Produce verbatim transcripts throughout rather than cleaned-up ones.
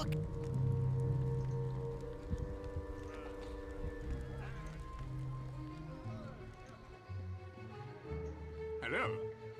look. Hello.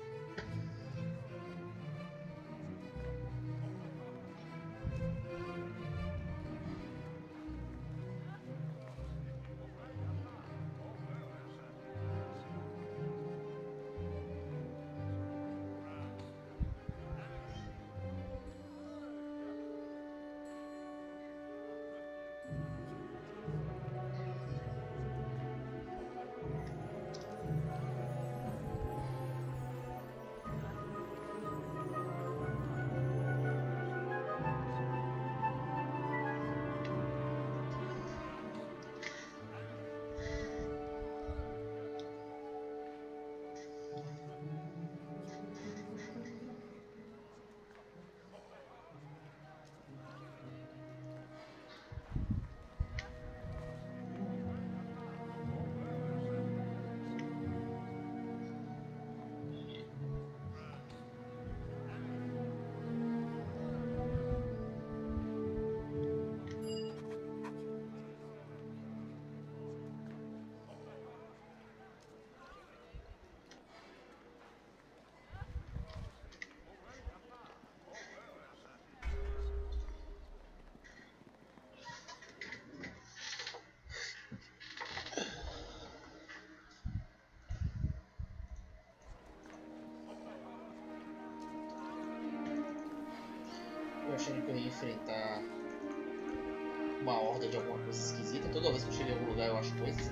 Eu achando que eu ia enfrentar uma horda de alguma coisa esquisita. Toda vez que eu chego em algum lugar eu acho coisas.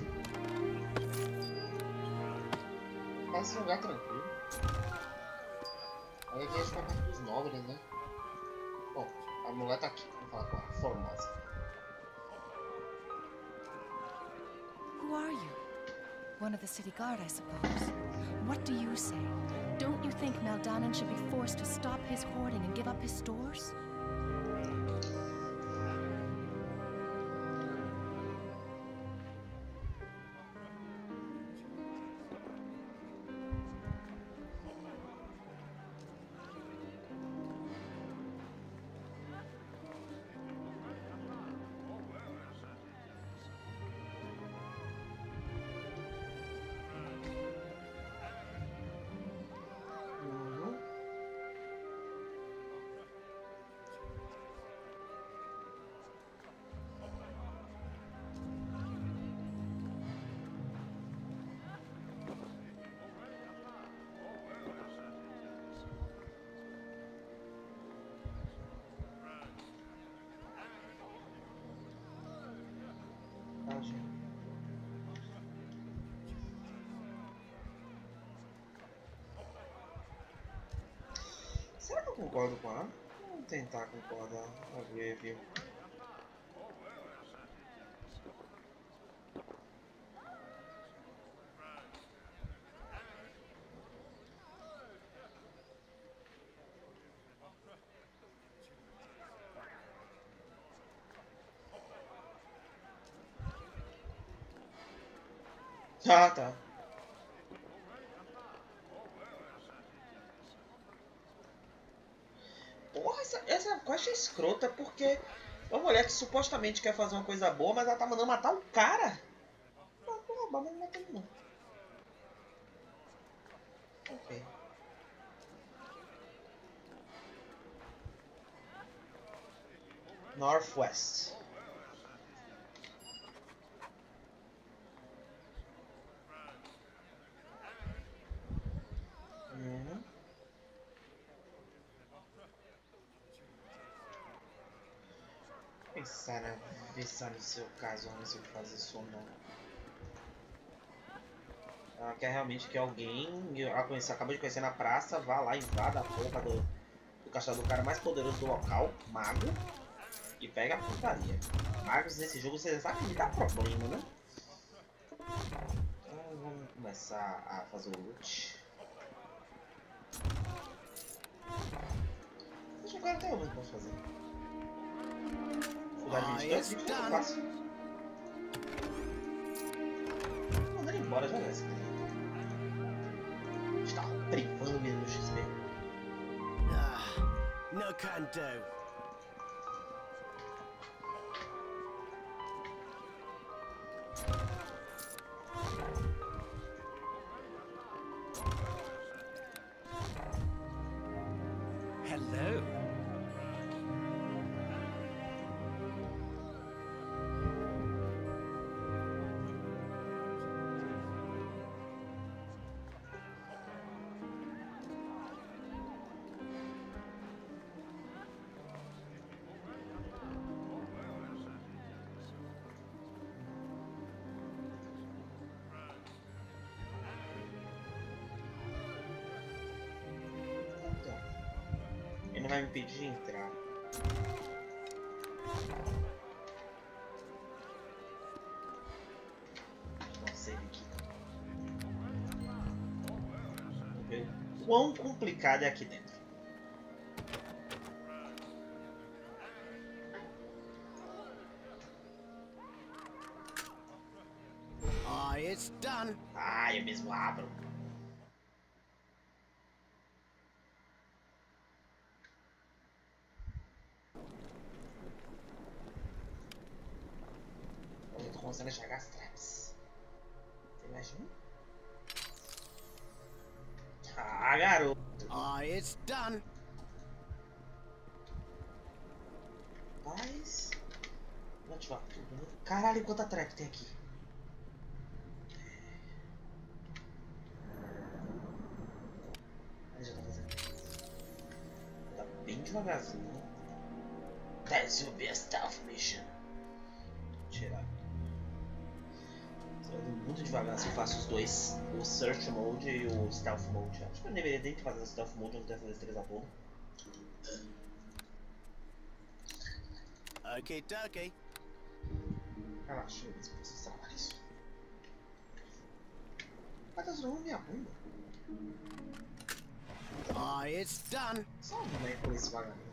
Parece um lugar tranquilo. Olha aqui, acho que é a parte dos nobres, né? Bom, a mulher tá aqui. Vamos falar com a Formosa. Who are you? One of the city guard, I suppose. What do you say? Don't you think Meldanon should be forced to stop his hoarding and give up his stores? Será que eu concordo com ela? Vamos tentar concordar. Vamos ver, viu? Ah, tá. Porra, essa, essa quest é escrota porque uma mulher que supostamente quer fazer uma coisa boa, mas ela tá mandando matar o cara. Ah, porra, mas não matou não. Ok. Northwest. Uhum. Pensar na visão no seu caso, antes de fazer isso ou não. Ela quer realmente que alguém, ela conhece, acabou de conhecer na praça, vá lá, invada a porra do, do castelo do cara mais poderoso do local, mago, e pega a putaria. Magos nesse jogo, você sabe que dá problema, né? Então vamos começar a fazer o loot. Acho que agora tem algo que eu posso fazer. Dificuldade vinte e dois, vinte e dois é fácil. Vou mandar ele embora já nessa. Está privando mesmo do X P. Ah, no can do. vai me impedir de entrar. Não sei aqui. Vamos ver o quão complicado é aqui dentro. Ah, it's done. Ah, eu mesmo abro. Eu tô começando a enxergar as traps. Tem mais um? Ah, garoto. Ah, it's done. Mas... vou ativar tudo, né? Caralho, quanta trap tem aqui. Ele já tá fazendo. Tá bem devagarzinho. This will be a stealth mission. Vou tirar. Tô indo muito devagar se eu faço os dois. O Search Mode e o Stealth Mode. Acho que eu deveria nem fazer o Stealth Mode, eu não devo fazer os três a porra. Okay, dokie. Relaxa, eu mesmo preciso trabalhar isso. Mas tá zoando minha bunda. Ah, it's done. Só um boneco com esse vagabundo.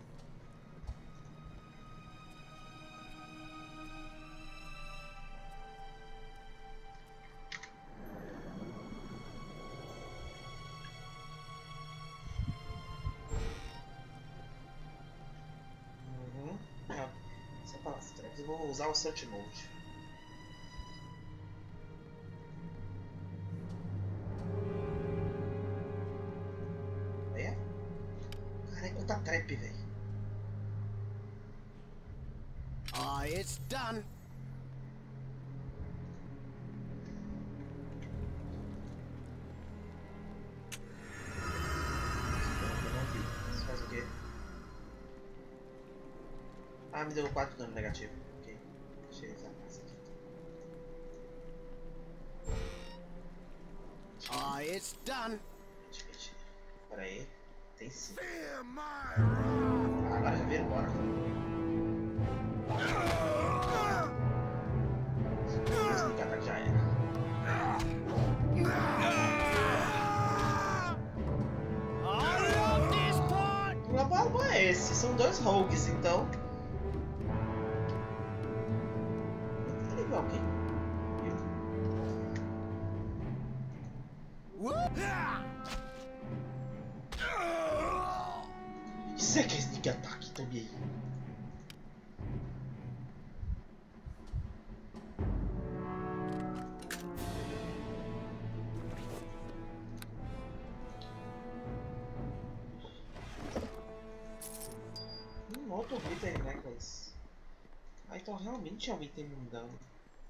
Uhum. É, só para as traps. Eu vou usar o Search Mode. É? Caralho, quanta trap, velho. Ah, it's done. Eu não vi. Isso faz o quê? Ah, me deu quatro dano negativo. Ok. Deixa eu usar mais aqui. Ah, it's done. Pera aí. Tem sim. Ah, agora já viram embora. Esse ataque já era. I love this part. O problema é esse. São dois rogues, então. Ele viu alguém? Whoop. Isso é que é sneak attack, também aí. Um outro glitter necklace. Ah, então realmente alguém tem um dano.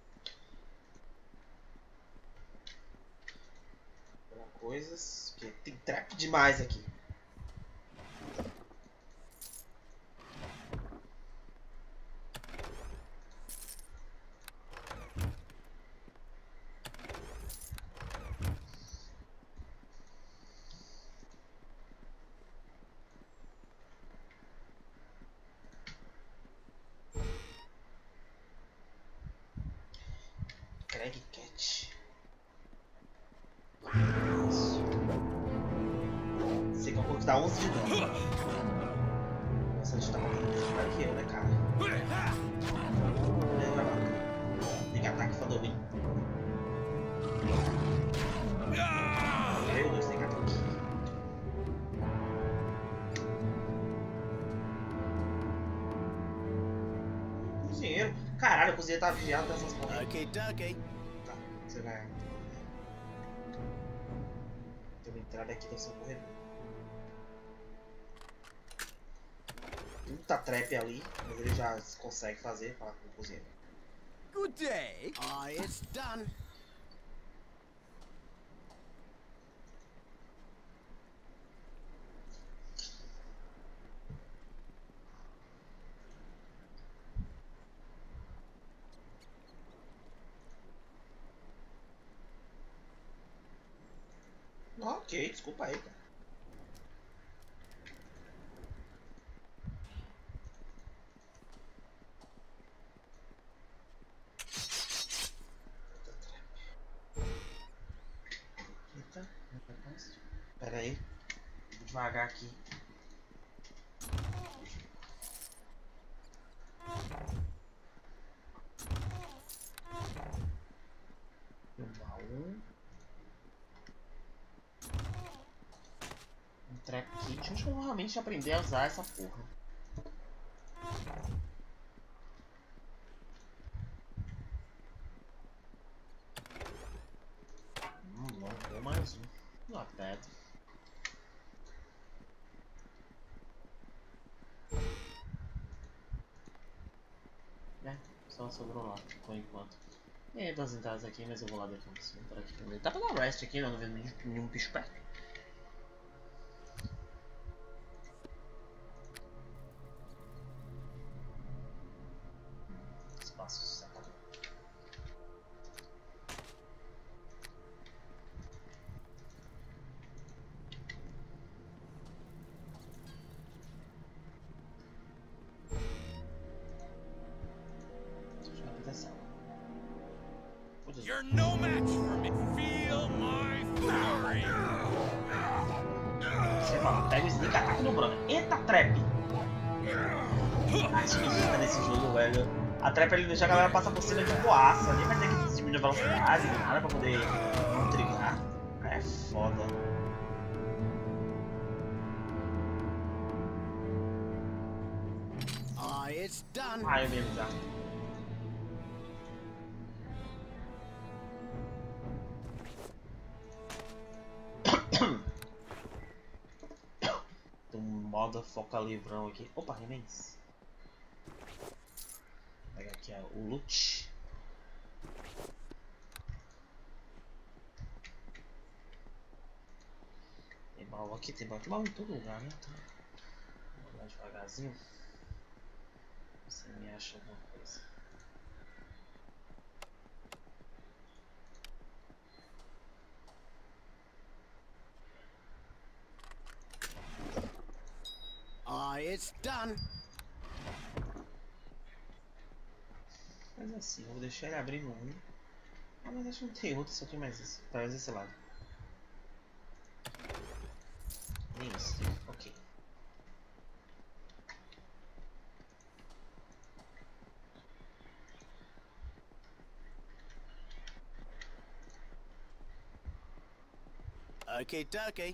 Pra coisas. Porque tem trap demais aqui. Craig Cat. Isso. Sei que eu vou dar onze de dano. Nossa, a gente tá matando mais mais que eu, né, cara? Lembra lá. Tem que ataque Fandolin. Meu Deus, tem que ataque. Cozinheiro. Caralho, o cozinheiro tá vigiado dessas porra. Okay, dokie. Tá, você vai. Tem uma entrada aqui, deve ser um corredor. Muita trap ali, mas ele já consegue fazer falar com o cozinheiro. Good day. Ah, it's done. Ok, desculpa aí, cara. Pera aí. Devagar aqui. Um. Um trap kit. Acho que eu vou realmente aprender a usar essa porra. Hum, não vou mais um. Não aperta. É, só sobrou lá por enquanto. E das entradas aqui, mas eu vou lá depois. Vou entrar aqui primeiro. Tá pra dar rest aqui, não, não vendo nenhum bicho perto. Espaço secador. You're no match for me. Feel my fury. Você fala, pega o sneak attack no brother. Eita, trap! Ah, isso que fica nesse jogo, velho. A trap ele deixa a galera passar por cima de boaça. Nem vai ter que diminuir a velocidade, nada pra poder intrigar. É foda. Ah, it's done. Ah, eu mesmo já. Tem um modo foca livrão aqui. Opa, remens. Pega aqui ó, o loot. Tem baú aqui, tem baú, tem baú em todo lugar, né? Então, vou lá devagarzinho. Você me acha alguma coisa. Ah, it's done. Mas assim, eu vou deixar ele abrindo um. Ah, mas acho que não tem outro, só tem mais esse. Talvez esse lado. Nem isso. Ok. Okay, dokie.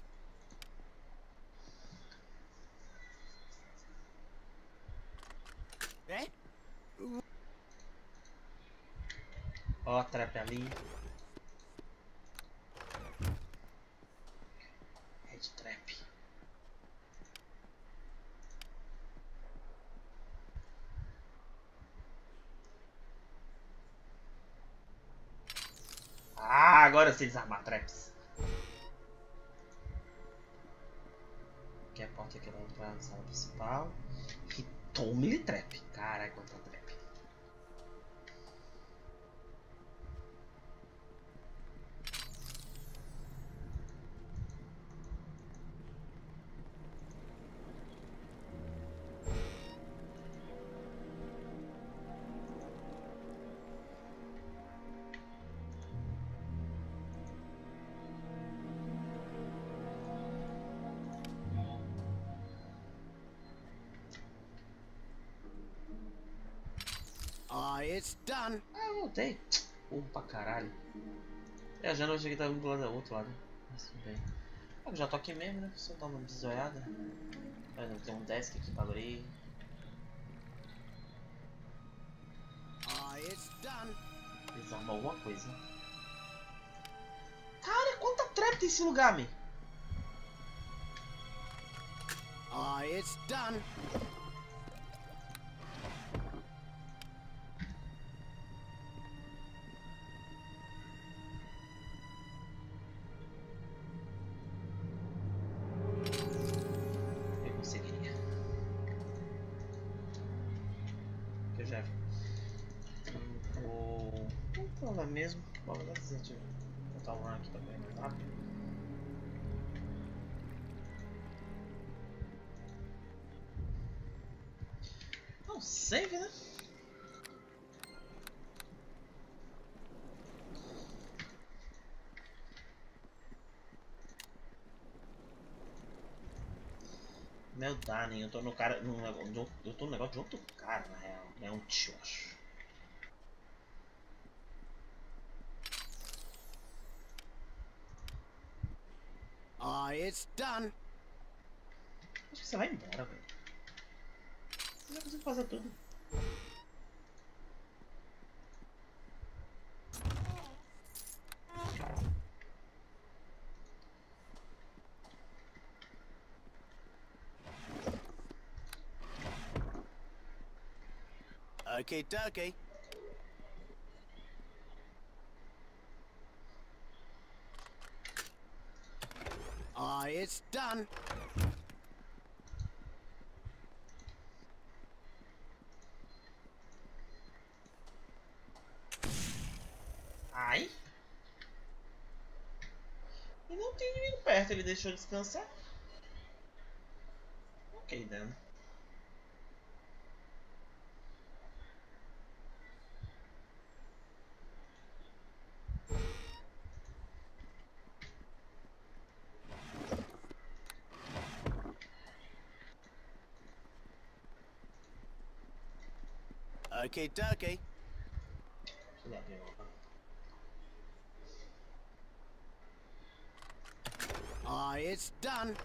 Eh? Ó a trap ali. Red trap. Ah, agora eu sei desarmar traps. Aqui é a porta que vai entrar na sala principal. E tome-lhe trap. Caraca, quanta trap. Ah, it's done. Ah, eu voltei. Pô, pra caralho. É, já não achei que tava indo do lado do outro lado. Mas tudo bem. Ah, eu já tô aqui mesmo, né? Só dar uma bisoiada. Mas não tem um desk aqui pra abrir. Ah, it's done. Desarmar alguma coisa. Cara, quanta trap tem esse lugar, man? Ah, it's done. Eu conseguiria. Que eu já vi. Vou... Vou lá mesmo. Vamos lá, deixa eu botar um aqui também, tá? Não, save, né? Meu Dani, eu tô no cara. No, no, eu tô no negócio de outro cara, na real. É um tio, acho. Ah, it's done. Acho que você vai embora, velho. Você já conseguiu fazer tudo. Okay, dokie. Ah, it's done. Ai. E não tem inimigo perto, ele deixou descansar. Ok, Dan. Okay, dokie. Deixa eu abrir o mapa. Ah, it's done.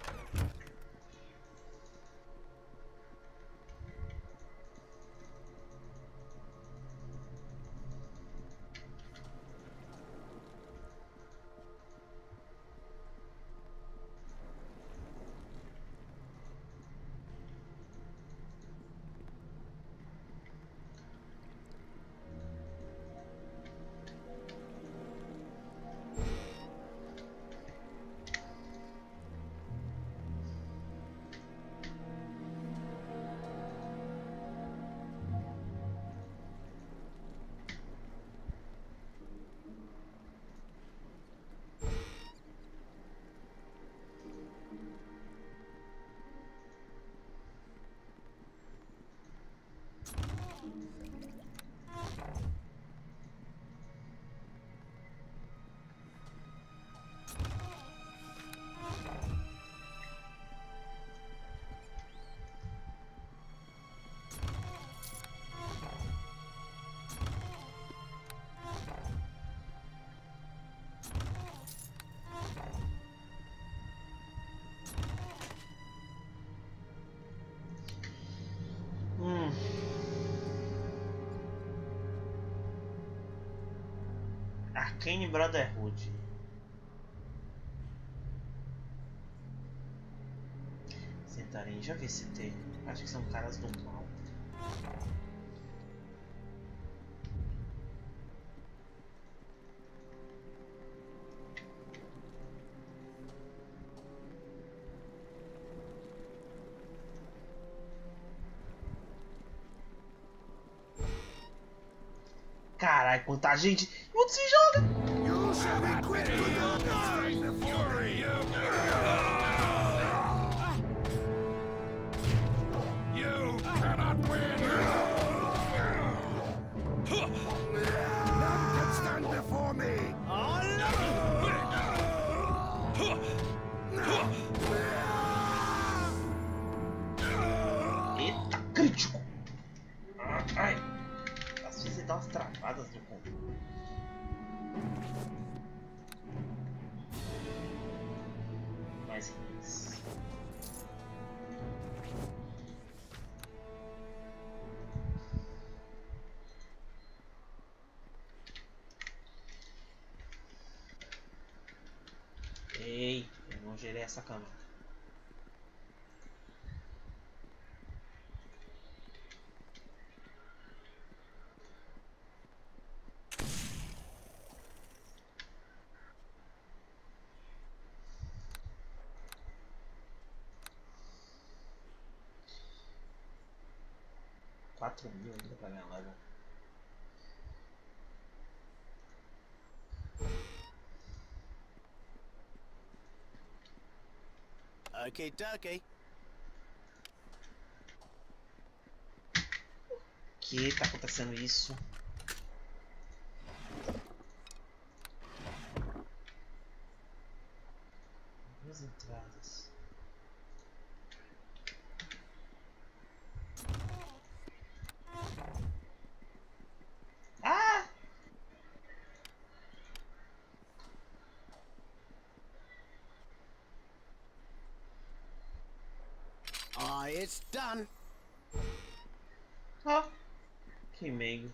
Hum. Arcane Brotherhood. Sentarem, já vi se tem. Acho que são caras do mal. Caralho, quanta gente! Onde se joga? You shall be quick with your time, the fury you You cannot win! None can stand before me! Eita, crítico! Ai! Às vezes dá umas travadas no controle. Mais hits. Ei, eu não gerei essa câmera. quatro mil ainda pra ganhar level. Okay, dokie. Que tá acontecendo isso? Duas entradas. it's done. Ó, que meigo.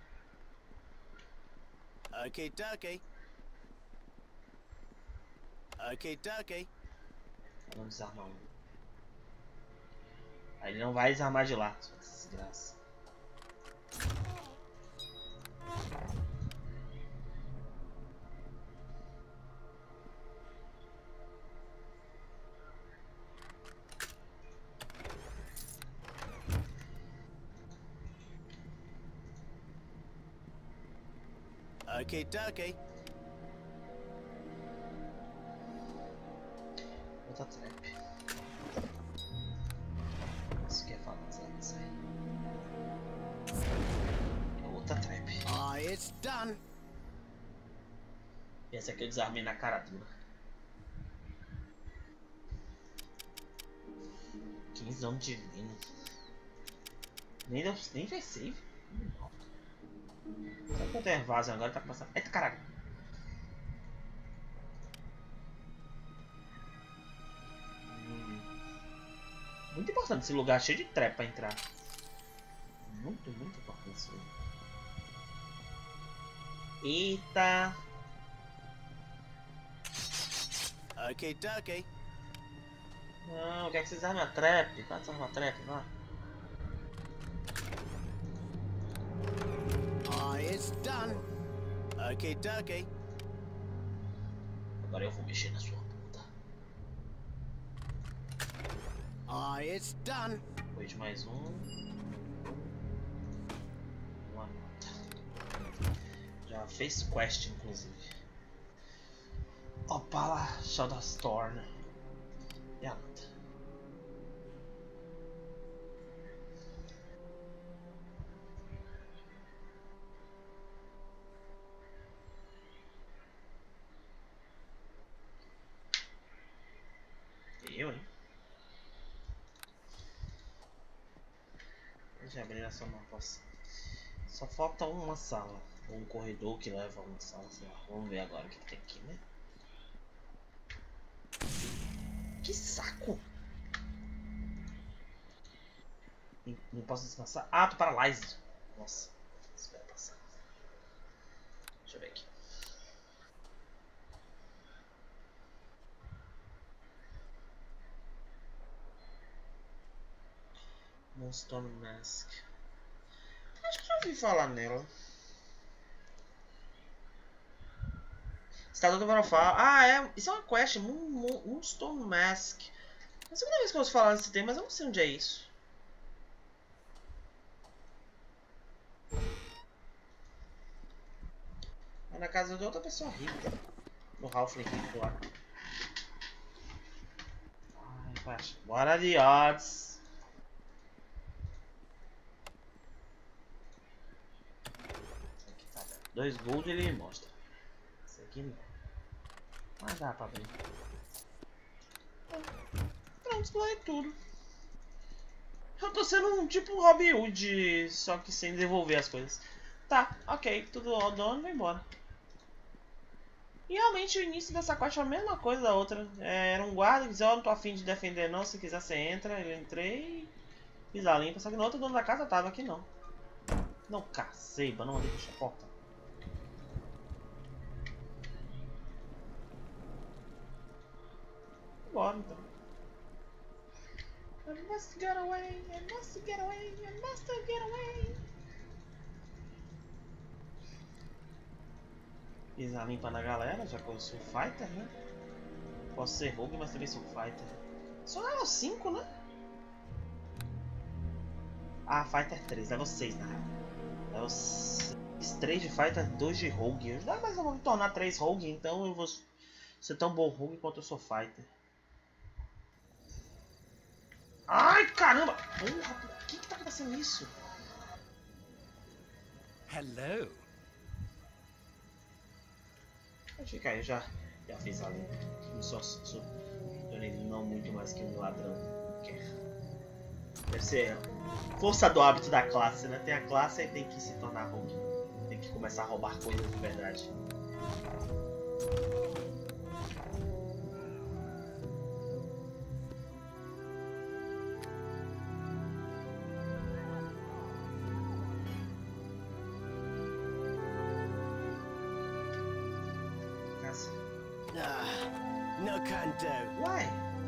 Okay, dokie. Okay, dokie. Vamos desarmar um. Aí ele não vai desarmar de lá, sua desgraça. Okay, dokie. Outra trap. Isso que é falar, isso aí. É outra trap. Ah, it's done. E essa aqui eu desarmei na cara dura. quinze anos de divino. Nem, deu, nem fez save. Só que eu tenho vaso agora, tá passando. Eita caralho! Hum. Muito importante esse lugar cheio de trap pra entrar. Muito, muito importante isso aí. Eita! Okay, dokie. Não, quer que vocês armem a trap? Vai desarmar a trap, vá. Ah, it's done. Okay, dokie. Agora eu vou mexer na sua puta. Ah, it's done. Depois de mais um. Uma nota. Já fez quest, inclusive. Opala Shadowstorm. E a nota. Eu, hein? Já abri essa mapa. Só falta uma sala. Ou um corredor que leva a uma sala, sei lá. Vamos ver agora o que tem aqui, né? Que saco! Não, não posso descansar. Ah, tô paralisado. Nossa, isso vai passar. Deixa eu ver aqui. Moonstone Mask. Acho que já ouvi falar nela. Estado do Barofá. Ah, é. Isso é uma quest. Moon, Moon, Moonstone Mask. É a segunda vez que eu ouço falar desse tema, mas eu não sei onde é isso. É na casa de outra pessoa rica. No Halfling rico lá. Ai, baixa. Bora de odds. Aqui tá bem. Dois gold ele me mostra. Esse aqui não. Mas dá pra abrir. Pronto, explorei tudo. Eu tô sendo um tipo um Robin Hood, só que sem devolver as coisas. Tá, ok, tudo all done, vai embora. E realmente o início dessa quest é a mesma coisa da outra. É, era um guarda que dizia, ó, oh, não tô afim de defender não, se quiser você entra. Eu entrei e fiz a limpa, só que no outro dono da casa tava, aqui não. Não, caceba, não mandei fechar a porta. Bora então. I must get away, I must get away, I must get away. Fiz a limpa na galera, já que eu sou fighter, né? Posso ser rogue, mas também sou fighter. Só level cinco, né? Ah, fighter três, level seis na real. Level seis, três de fighter, dois de rogue. Ah, mas eu vou me tornar três rogue, então eu vou ser tão bom rogue quanto eu sou fighter. Ai, caramba! Porra, por que que tá acontecendo isso? Hello. Acho que aí eu já, já fiz a limpa. Não só sou não muito mais que um ladrão quer. Deve ser força do hábito da classe, né? Tem a classe e tem que se tornar rogue. Tem que começar a roubar coisas de verdade. No can do. Uai.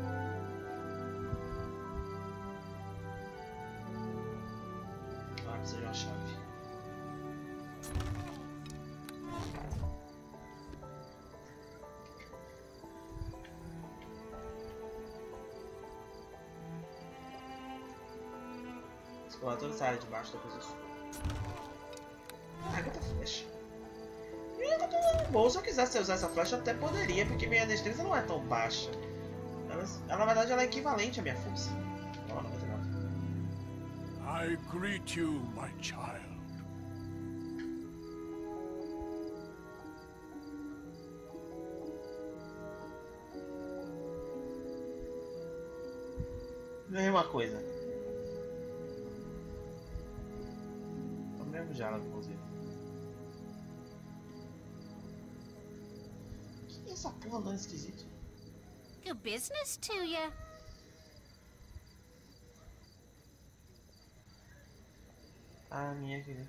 Ah, precisa de uma chave. Explorar toda essa área de baixo, depois eu subo. Carrega outra flecha. E eu tô no bolso. Se eu quisesse usar essa flecha, eu até poderia, porque minha destreza não é tão baixa. Ela, ela na verdade, ela é equivalente à minha força. Não, noventa e nove. I greet you, my child. Mesma coisa. É o mesmo diálogo, inclusive. Que é essa porra andando esquisito? Good business to you. Ah, minha querida.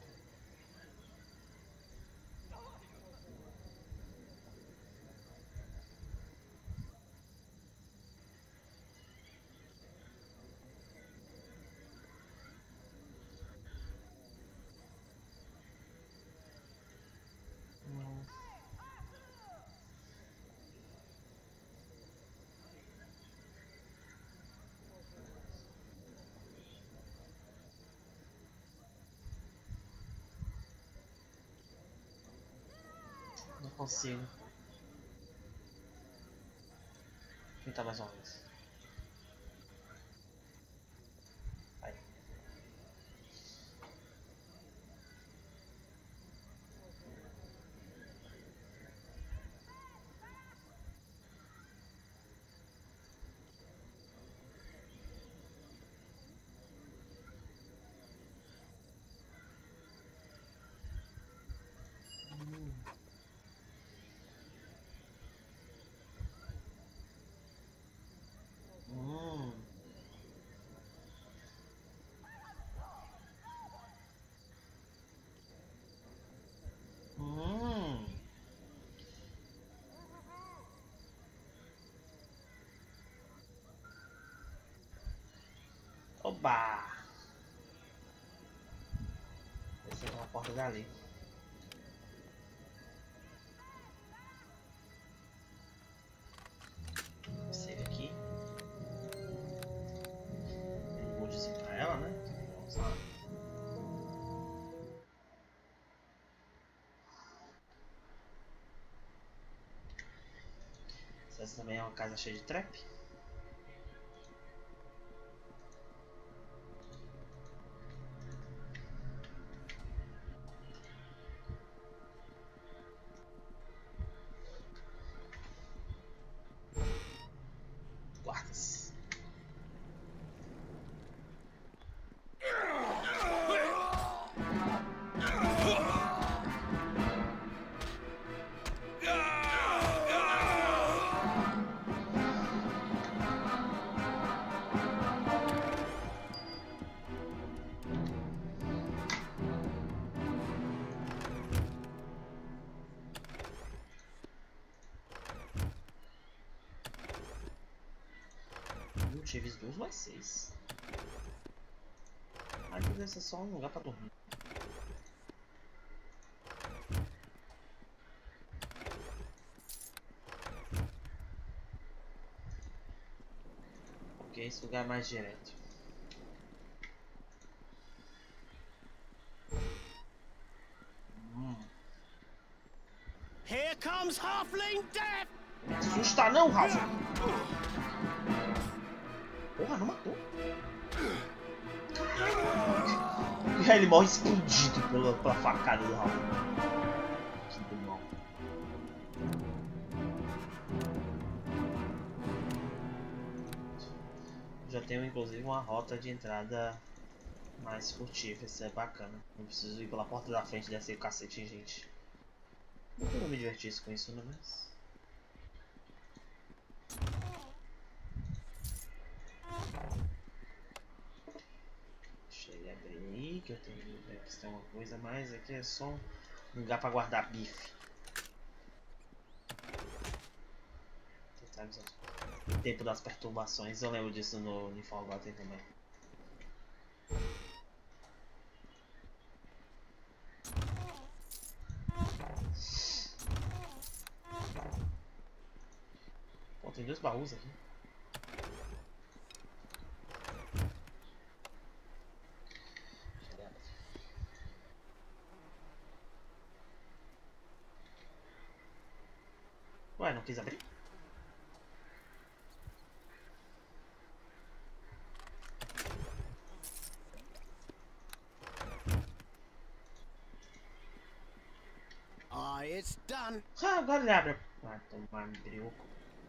Não consigo. Tentar mais uma vez. Vai. Hum. Hum. Oba! Essa é uma porta dali. Save aqui. Vou dissimular ela, né? Vamos lá. Essa também é uma casa cheia de trap. Guardas. Tive dois mais seis. Ai, que deve ser só um lugar pra dormir. Ok, esse lugar é mais direto. Hum. Here comes Halfling Death! Me assusta não, Ralph! Porra, não matou? E aí ele morre explodido pela, pela facada do Ralph. Que demônio. Já tenho inclusive uma rota de entrada mais furtiva, isso é bacana. Não preciso ir pela porta da frente e descer o cacete em gente. Não vou me divertir com isso, não é mais? Deixa ele abrir, que eu tenho que ver se tem uma coisa mais. Aqui é só um lugar para guardar bife. sabe? O tempo das perturbações, eu lembro disso no, no Forgotten também. Pô, tem dois baús aqui. Ué, não quis abrir? Ah, it's done. Ah, agora ele abre. Ah, tomar me brioco.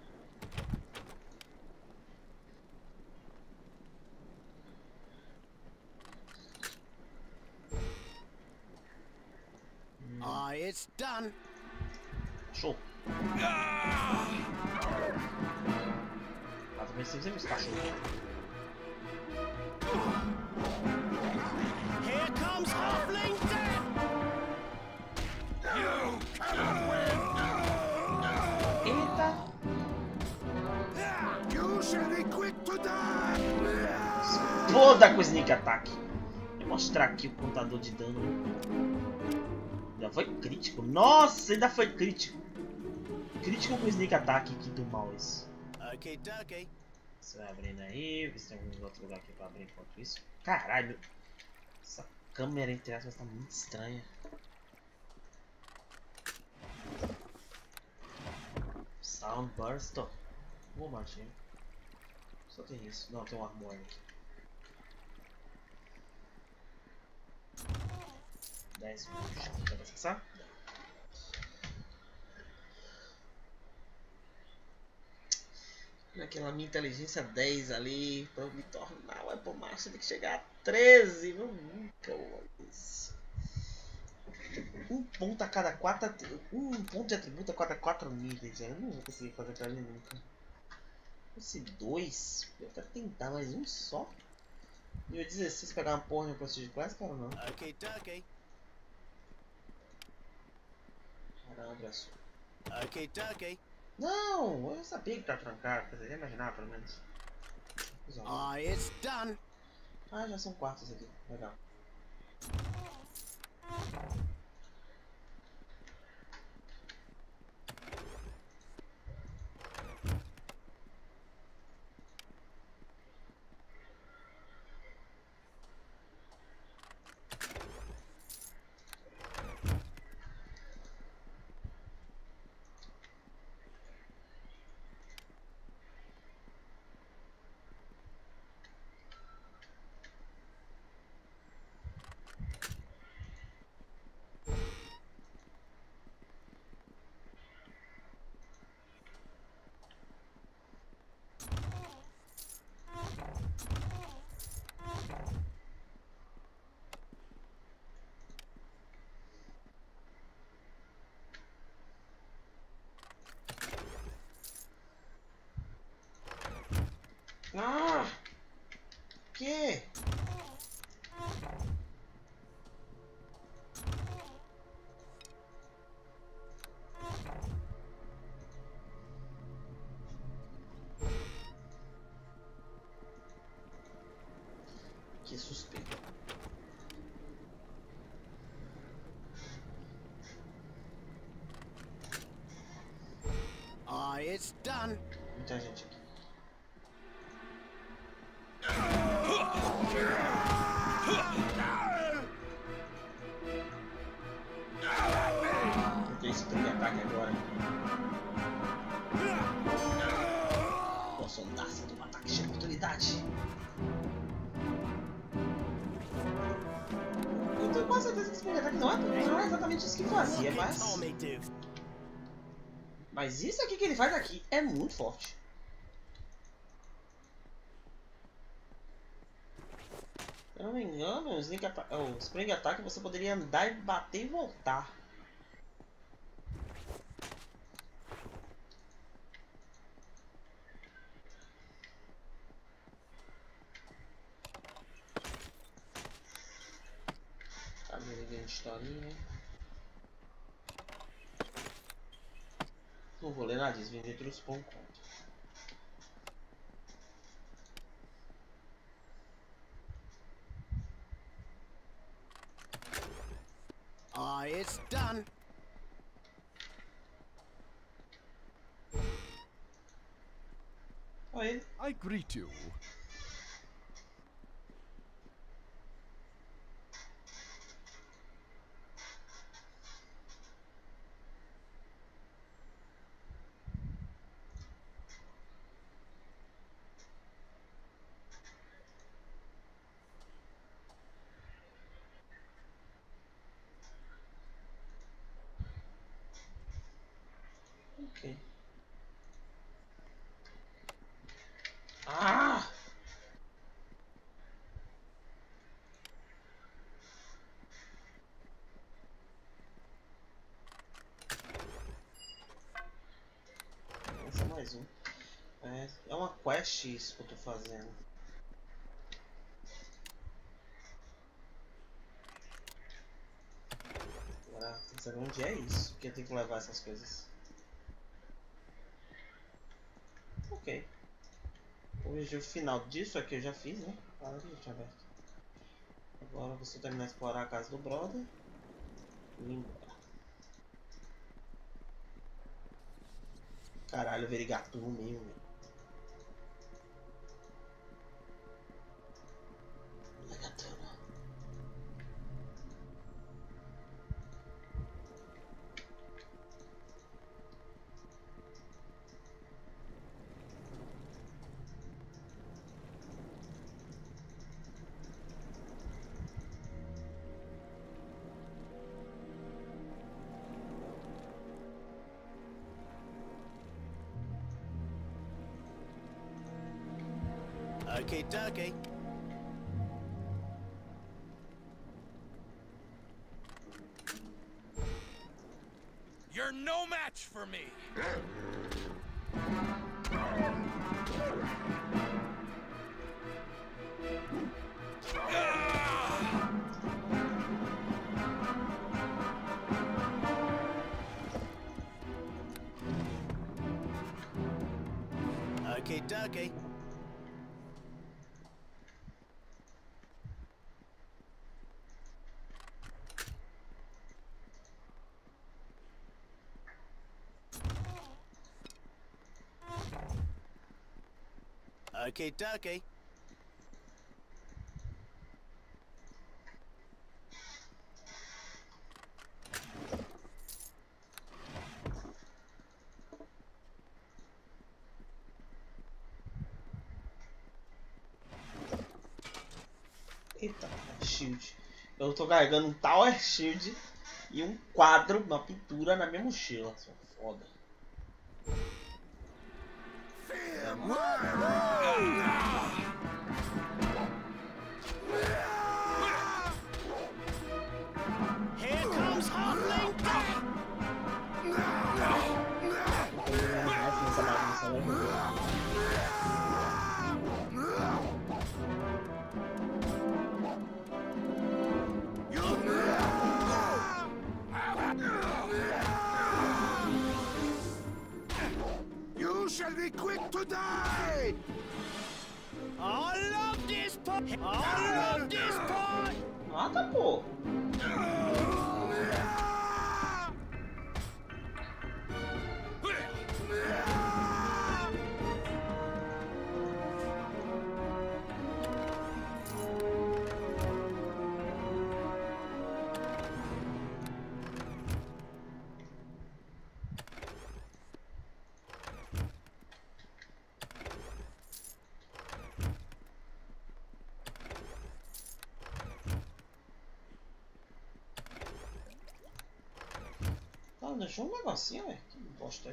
Ah, it's done. Show. Mas também sempre os cachorros. Here comes Halfling Death. Eita! You shall be quick to die. Exploda com o Sneak Attack. Vou mostrar aqui o contador de dano. Já foi crítico. Nossa, ainda foi crítico. Crítico com o Sneak Attack. Que do mal isso. Okay, okay. Você vai abrindo aí. Ver se tem algum outro lugar aqui pra abrir enquanto isso. Caralho. Essa câmera entre aspas tá muito estranha. Sound Burst. Vou baixar. Só tem isso. Não, tem um armor aqui. dez minutos. Quer acessar? Naquela minha inteligência dez ali, pra eu me tornar o Apple Master tem que chegar a treze. Não, nunca vou isso. Um ponto a cada quatro. Um ponto de atributo a cada quatro níveis. Eu não vou conseguir fazer pra mim nunca. Esse dois, eu quero tentar mais um só. Nível dezesseis pegar uma porra no Prestige Class, cara, não. Okay, okay. Caramba, só. Okay, okay. Não, eu sabia que tá trancado, quer dizer, ia imaginar pelo menos. Ah, it's done. Ah, já são quartos aqui, legal. Ah! Que? Que suspeito. Ah, it's done. Muita gente aqui. Eu tenho esse primeiro ataque agora. Posso andar sem um ataque de oportunidade. Eu tenho quase certeza que esse primeiro ataque não é, não é exatamente isso que fazia, mas... Mas isso aqui que ele faz aqui é muito forte. Se eu não me engano, o, Sneak Attack, o Spring Attack você poderia andar e bater e voltar. Tá me ligando de historinha. Não vou ler nada disso, vender trouxe por um conto. Ah, it's done. Olha ele. I greet you. Ok. Ah! Esse é mais um. É, é uma quest isso que eu tô fazendo. Agora tem que saber onde é isso, que eu tenho que levar essas coisas. Ok. Hoje o final disso aqui eu já fiz, né? Para de gente aberto. Agora você terminar de explorar a casa do brother. E ir embora. Caralho, verigatuno mesmo, velho. Verigatuno. Okay, dokie. You're no match for me. Okay, dokie. Okay, dokie. Eita, shield. Eu tô carregando um Tower Shield e um quadro, uma pintura na minha mochila. Isso é foda. Here comes Halfling Death! Essa bagunça vai resolver. You shall be quick to die. I love this part! I love this part! Mata, pô! Ah, deixou um negocinho, velho. Que bosta.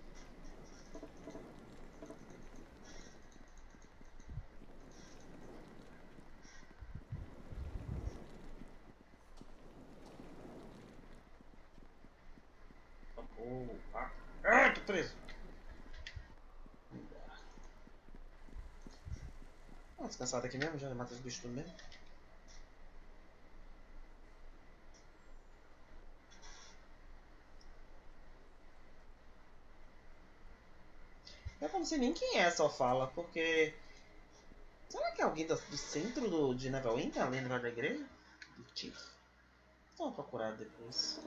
Opa. Ah, tô preso. Ah, descansado aqui mesmo, já mata os bichos tudo mesmo. Eu não sei nem quem é essa fala, porque... Será que é alguém do, do centro do, de Neverwinter, além da igreja? Do Chief? Vou procurar depois.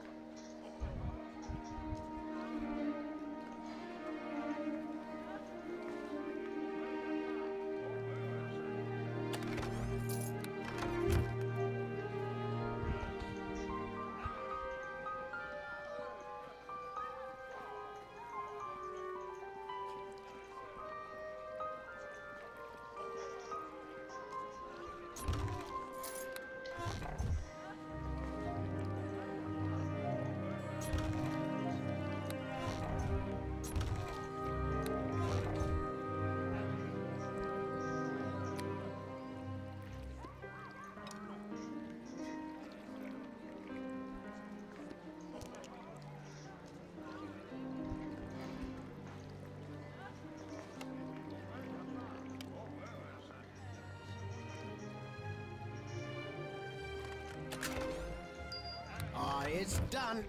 Ah, it's done.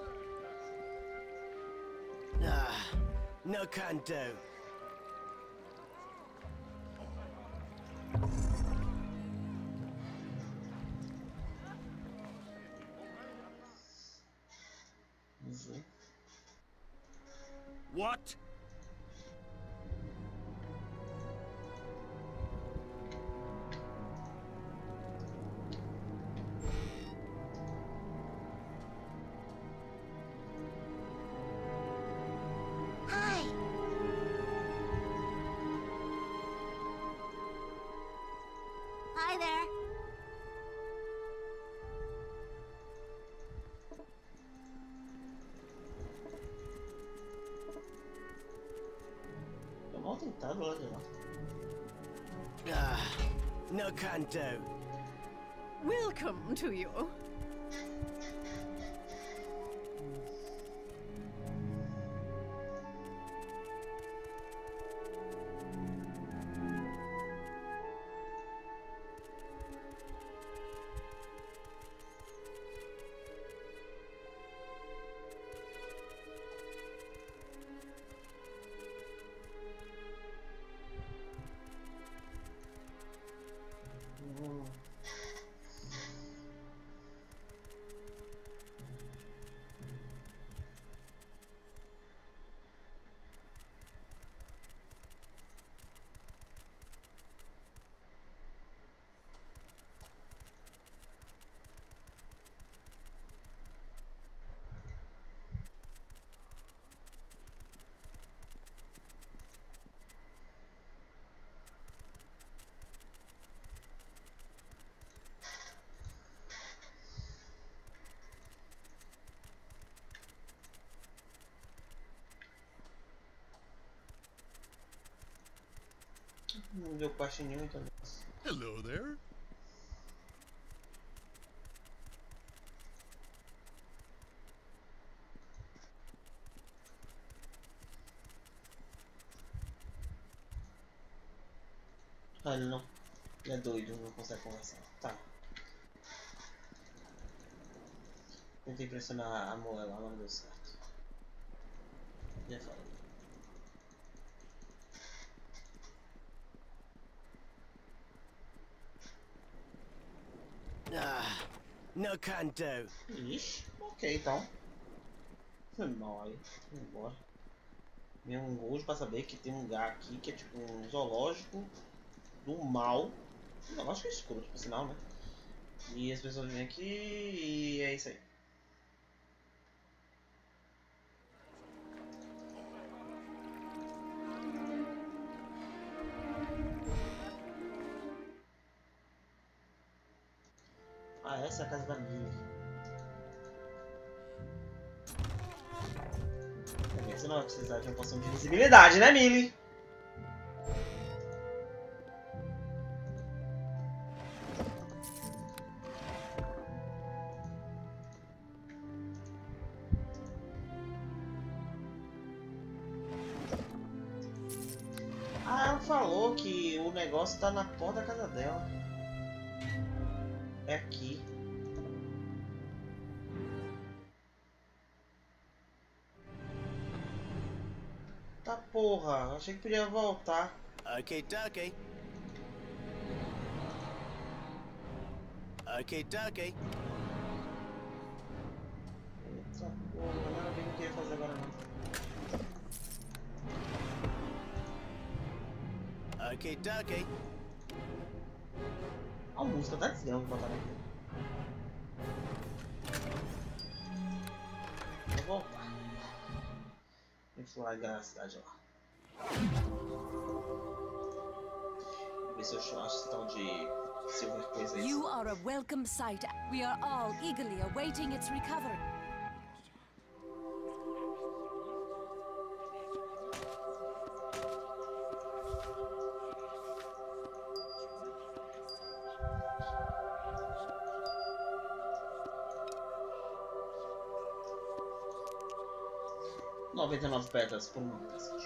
Ah, no can do. Vamos ver. What? Hi. Hi there. Tô mal tentado lá de lá. Ah, no can do. Welcome to you. Não deu quase nenhum, então. Hello there. Ah, ele não. Ele é doido, não consegue conversar. Tá. Tentei pressionar a moela lá, mas não deu certo. Já falei. Ah, no can do. Ixi, ok então. Foi mal aí. Vamos embora. Vem um gosto pra saber que tem um lugar aqui que é tipo um zoológico do mal. Um zoológico escuro, por sinal, né? E as pessoas vêm aqui e é isso aí. Ah, essa é a casa da Millie. Você não vai precisar de uma poção de invisibilidade, né, Millie? Ah, ela falou que o negócio tá na porta da casa dela. É aqui. Tá porra, achei que podia voltar. Okay, dokie. Okay, dokie. Essa porra, não era bem o que eu queria fazer agora não. Okay, dokie. A música tá desligando pra botar aqui. Vou voltar. Inflagar a cidade lá. Vou ver se eu acho tal de silver coisa aí. You are a welcome sight. We are all eagerly awaiting its recovery. noventa e nove pedras por um.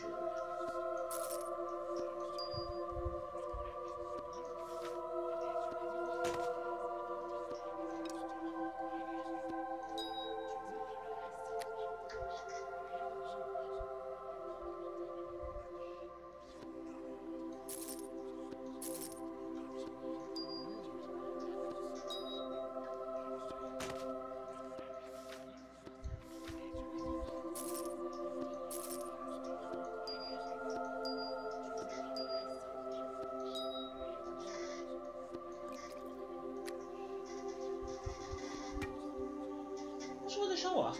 Acho que vou deixar lá.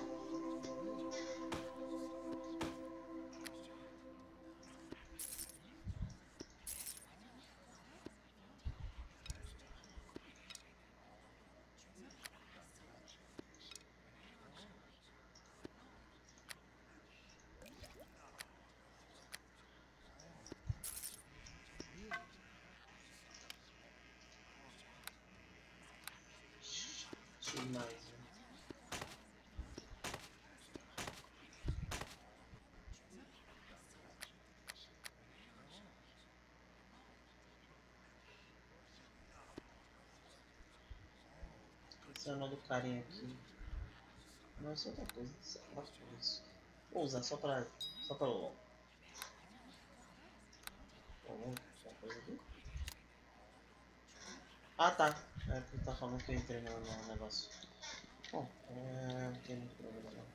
Demais, né? Esse é o nome do carinha aqui. Não, isso é outra coisa. Isso é outra coisa. Vou usar só pra. Só pra LOL. Vamos só coisa aqui. Ah tá. É porque tá falando que eu entrei no, no negócio. Bom, é, não tem muito problema não.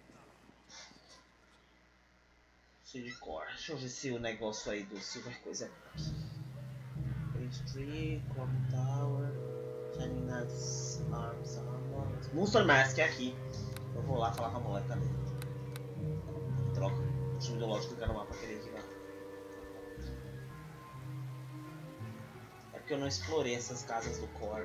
City Core. Deixa eu ver se o negócio aí do Silver Coisa é aqui. Page três, Clock Tower, Shining Knights, Arms, Armor. Monster Mask é aqui. Eu vou lá falar com a moleque também. Troca. O time do lógico que eu quero mapa aquele aqui lá. É porque eu não explorei essas casas do Core.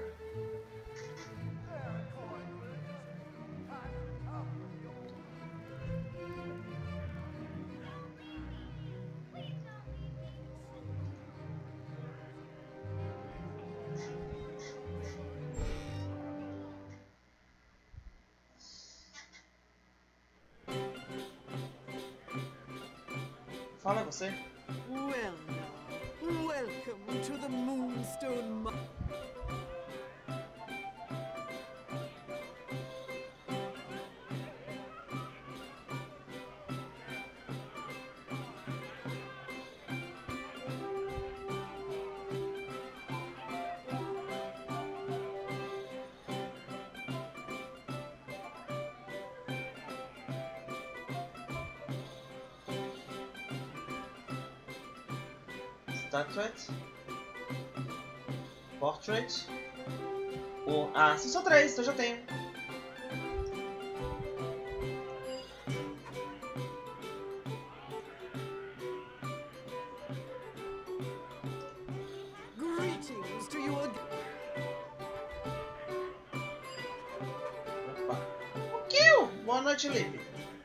Fala você. Well now, welcome to the Moonstone Mine. Statuette, Portrait, o... Ah, são só três, então eu já tenho. Greetings to you again. Opa. O Kill! Boa noite, Liv.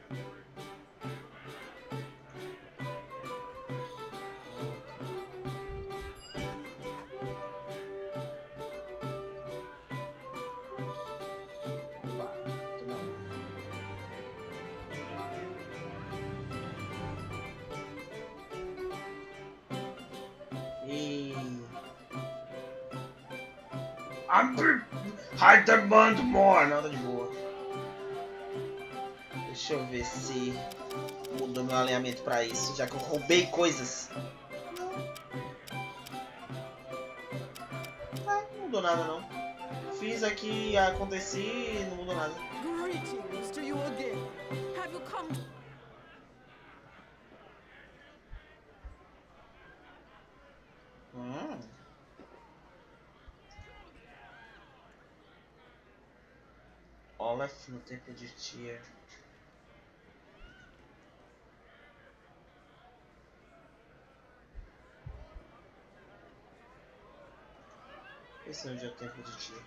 I demand more! Nada de boa. Deixa eu ver se mudou meu alinhamento pra isso, já que eu roubei coisas. Ah, não mudou nada não. Fiz aqui, aconteci e não mudou nada. Greetings to you again. Olaf no templo de Tyr. Esse é onde é o templo de Tyr.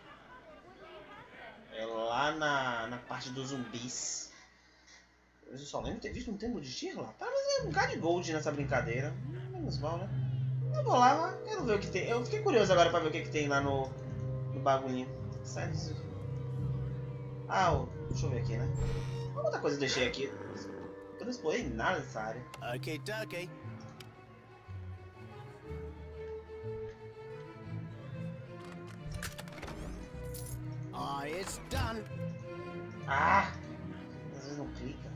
É lá na, na parte dos zumbis. Eu só lembro de ter visto um templo de Tyr lá. Tá, mas é um bocado de gold nessa brincadeira. Menos mal, né? Eu vou lá, lá, quero ver o que tem. Eu fiquei curioso agora pra ver o que, que tem lá no, no bagulhinho. Sério isso? Ah, o- deixa eu ver aqui, né? Outra coisa eu deixei aqui. Eu não explorei nada nessa área. Okay, dokie. Ah, it's done. Ah! Às vezes não clica.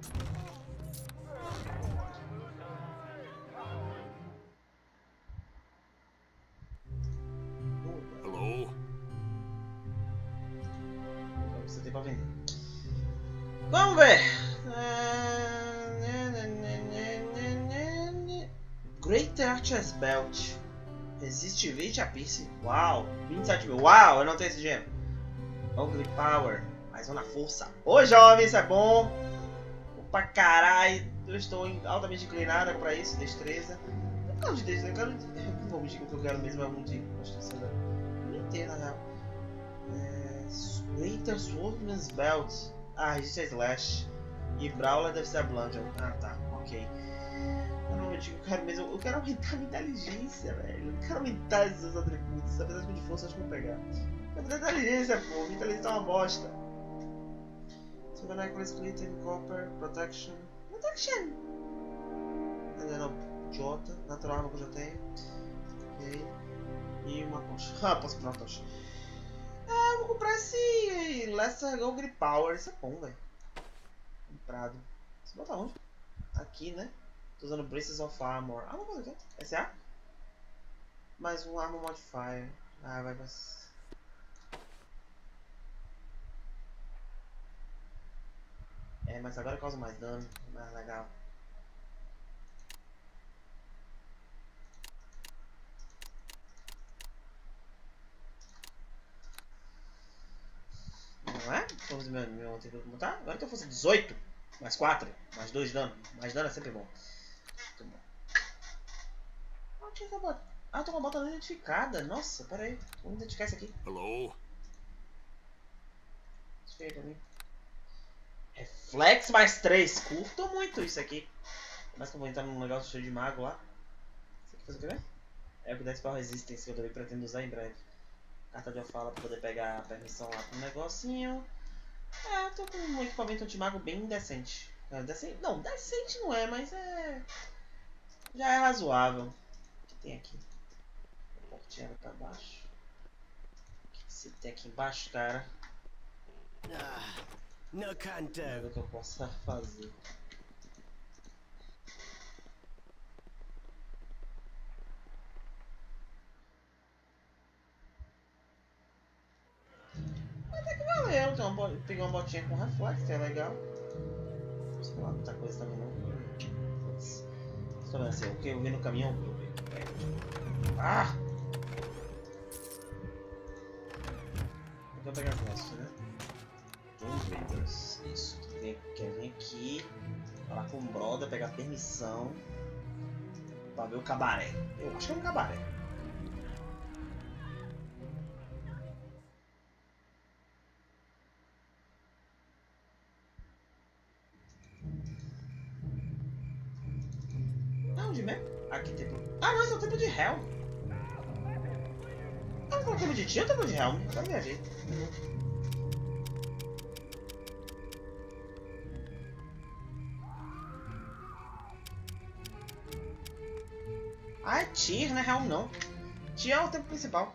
Hello? O que você tem pra vender? Vamos ver! Great Archer's Belt. Resiste vinte a piercing. Uau! vinte e sete mil. Uau! Eu não tenho esse gema. Ugly Power. Mais um na força. Ô jovem, isso é bom! Opa caralho! Eu estou altamente inclinada pra isso. Destreza. Não quero de destreza, eu quero de... Não vou mentir que o que eu quero mesmo é um de constituição. Não entendo, na real. É... Greater Swordman's Belt. Ah, resiste a Slash. E Brawler deve ser a Bludgeon. Ah tá, ok. Eu não digo, eu quero mesmo. Eu quero aumentar a minha inteligência, velho. Eu não quero aumentar esses atributos. Apesar de que de força eu acho que eu vou pegar. Minha inteligência, pô. Minha inteligência é uma bosta. Silver Necklace, Glitter, Copper, Protection. Protection! Ainda não. Jota, natural arma que eu já tenho. Ok. E uma tocha. Ah, posso comprar uma tocha. Ah, eu vou comprar esse Lesser Ogre Power. Isso é bom, velho. Comprado. Você bota onde? Aqui, né? Tô usando Braces of Armor. Ah, vou fazer o quê? S A? Mais um Armor Modifier. Ah, vai, mas... É, mas agora causa mais dano. Mais legal. Não é? Vamos ver meu atributo mutar. Agora que eu fosse dezoito. Mais quatro. Mais dois de dano. Mais dano é sempre bom. Muito bom. Ah, tinha que botar. Ah, tem uma bota não identificada. Nossa, pera aí. Vamos identificar isso aqui. Hello? Deixa eu ver pra mim. Reflex mais três. Curto muito isso aqui. Mas que eu vou entrar num negócio cheio de mago lá. Isso aqui faz o que, né? É o que dá Spell Resistance que eu também pretendo usar em breve. Carta de fala pra poder pegar a permissão lá pro negocinho. É, eu tô com um equipamento anti-mago bem decente. É, decente. Não, decente não é, mas é. Já é razoável. O que tem aqui? Portinha pra baixo. O que você tem aqui embaixo, cara? Ah, no can Vamos ver do. o que eu posso fazer. Até que valeu, então, bo- peguei uma botinha com reflexo, que é legal. Não sei lá, muita coisa também não. Putz. Estou vendo assim, o que eu vi no caminhão. Eu vi. É. Ah! Eu vou pegar as nestes, né? Dois Raiders. Isso, tu vem- quer vir aqui, falar com o brother, pegar permissão pra ver o cabaré. Eu acho que é um cabaré. Onde mesmo? Aqui tem. Ah, não, esse é o tempo de Helm. Ah, não é o tempo de Tyr ou o tempo de Helm? Agora viajei. Ah, é Tyr, não é Helm não. Tyr é o tempo principal.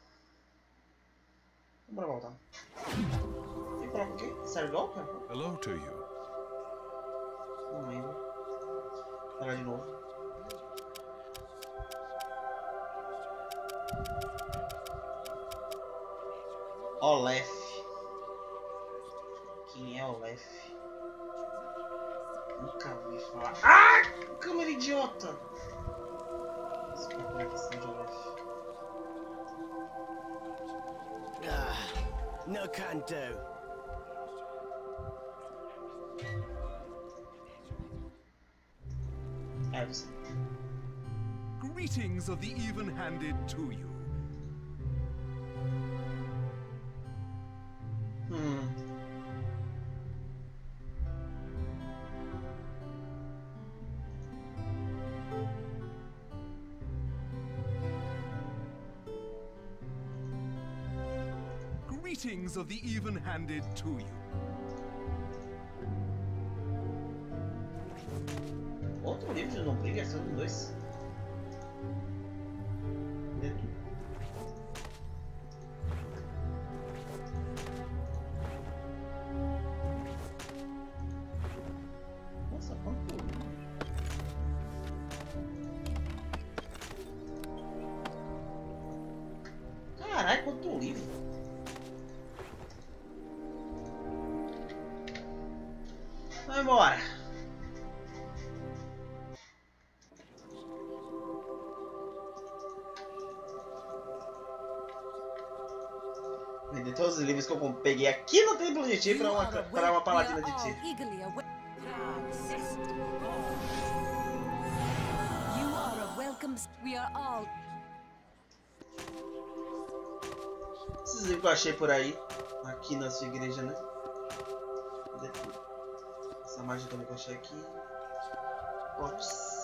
Bora voltar. E coloca o quê? Sergol? Hello to you. Não lembro. Vou pegar de novo. Olef. Quem é Olef? Nunca ouvi falar. Ah! Câmera idiota! Desculpa a questão de Olef. Ah, no can do. Greetings of the even-handed to you. Hum. Greetings of the even-handed to you. Outro livro de Lombriga, são dois. Dentro. Nossa, quanto. Caralho, quanto livro. Vai embora. Vender todos os livros que eu peguei aqui no Templo de Ti para uma, para uma Paladina de Ti. You are a welcome. We are all. Esses livros que eu achei por aí, aqui na sua igreja, né? Essa magia também que eu achei aqui. Ops.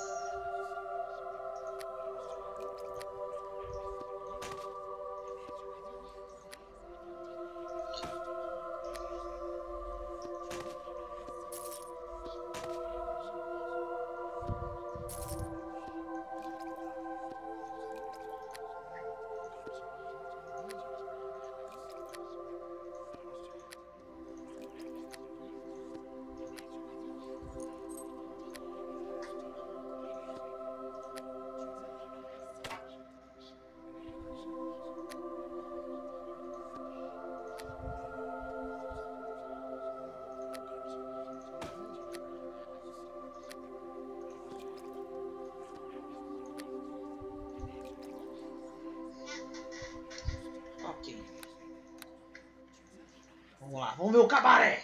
Ok. Vamos lá, vamos ver o cabaré.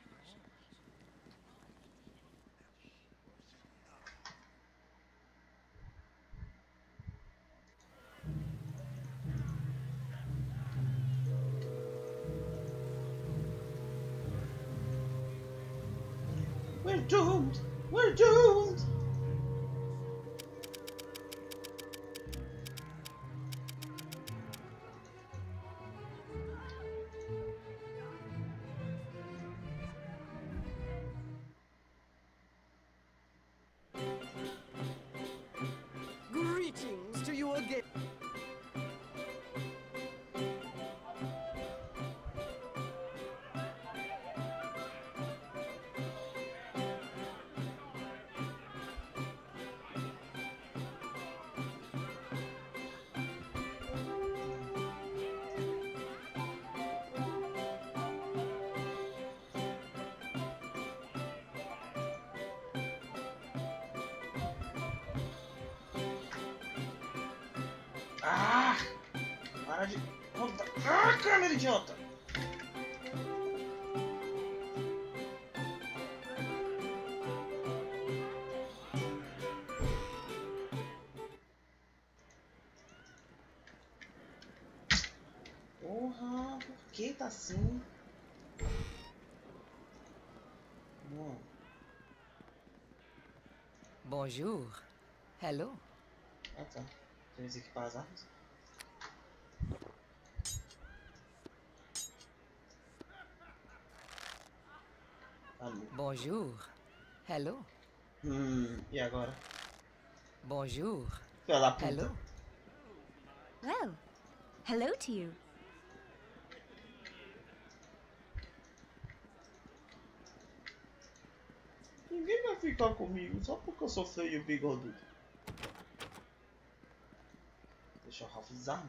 We're doomed. We're doomed. Greetings to you again. Ah! Para de... Ah, câmera idiota! Porra, por que tá assim? Bom. Bonjour. Hello. Ah tá. Temos que equipar as armas. Alô. Bonjour. Hello. Hum, e agora? Bonjour. Filha da puta. Hello. Well, hello to you. Ninguém vai ficar comigo só porque eu sou feio e bigodudo. Deixa eu avisar.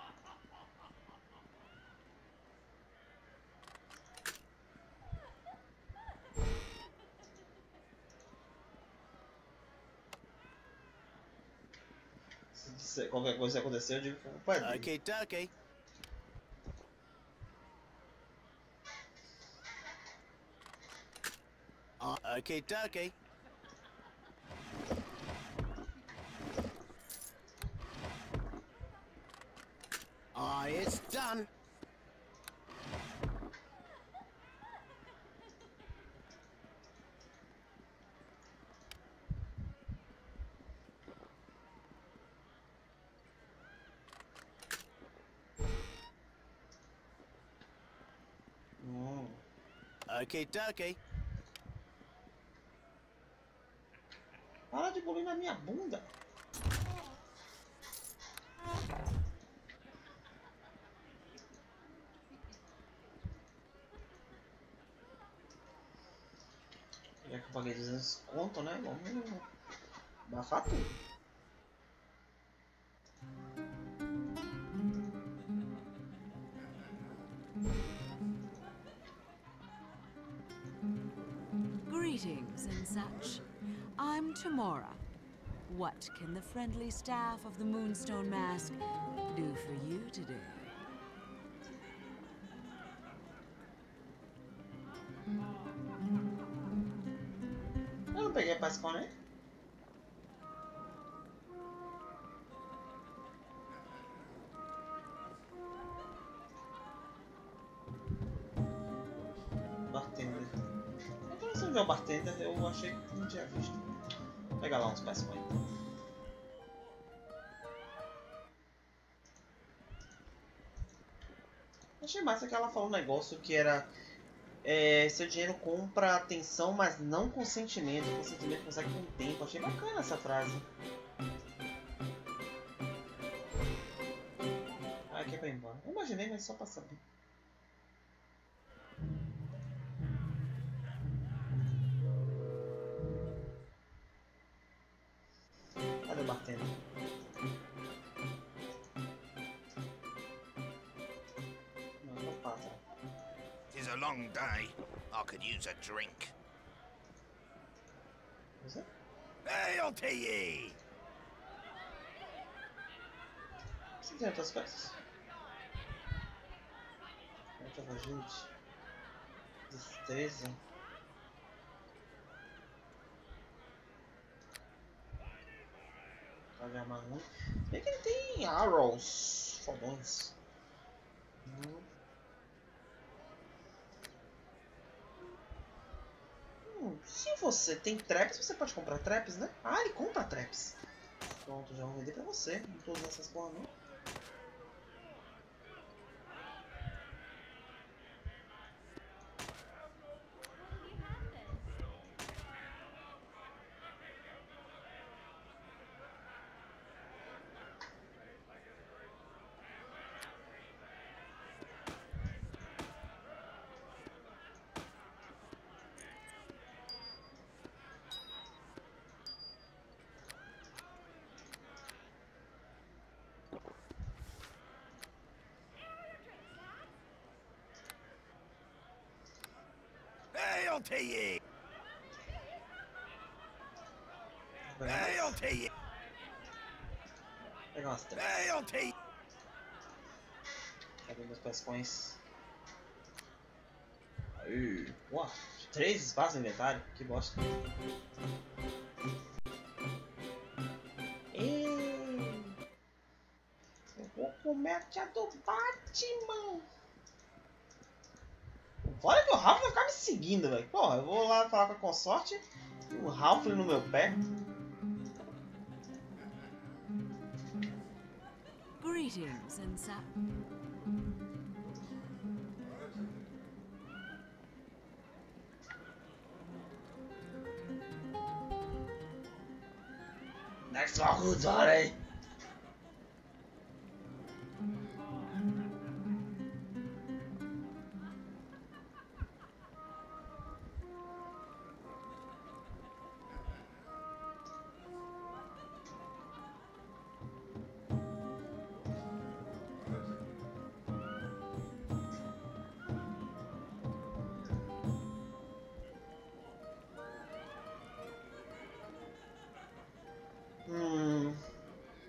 Se disser qualquer coisa acontecer, eu digo que o pai dele. Okay, dokie. Uh, okay, dokie. done. Hum. Okie dokie. Para de bolir na minha bunda. Já que eu paguei duzentos conto, né? Vamos abafar tudo. Greetings and such. I'm Tamora. What can the friendly staff of the Moonstone Mask do for you today? Eu não peguei pra esconder. Bartender. Eu não sei onde é o bartender, eu achei que não tinha visto. Vou pegar lá uns pescões. Achei massa que ela falou um negócio que era é, seu dinheiro compra atenção, mas não consentimento. Consentimento consegue com o tempo. Achei bacana essa frase. Ah, aqui é pra ir embora. Eu imaginei, mas só pra saber. Cadê o bartender? Não, não passa. It's a long day. I could use a drink. Você? Hail to ye! Você tem outras peças? Outra gente. Destreza. Tá de arma ruim. Bem que ele tem arrows. Fodões. Hum. Hum, se você tem traps, você pode comprar traps, né? Ah, ele compra traps. Pronto, já vou vender pra você. Não tô usando essas porra não. Hail to ye! Hail to ye! Pegar umas traps. Hail to ye! Cadê meus pescões? Aí. Uau, três espaços no inventário? Que bosta. Ei, eu vou comer a tia do Batman. Fora que o Ralph vai ficar me seguindo, velho. Porra, eu vou lá falar com a consorte e o Ralph no meu pé. Greetings and such. Next one, sorry. Hum.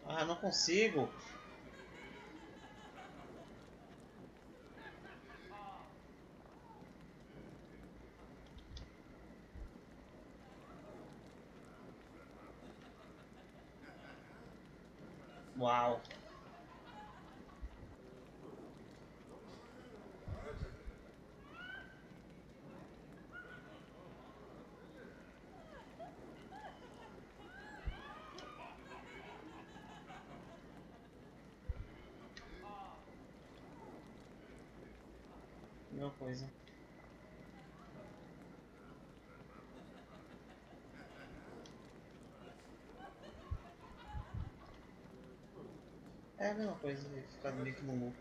Ah, não consigo. Uau. Mesma coisa. É a mesma coisa, ficar meio que no loop.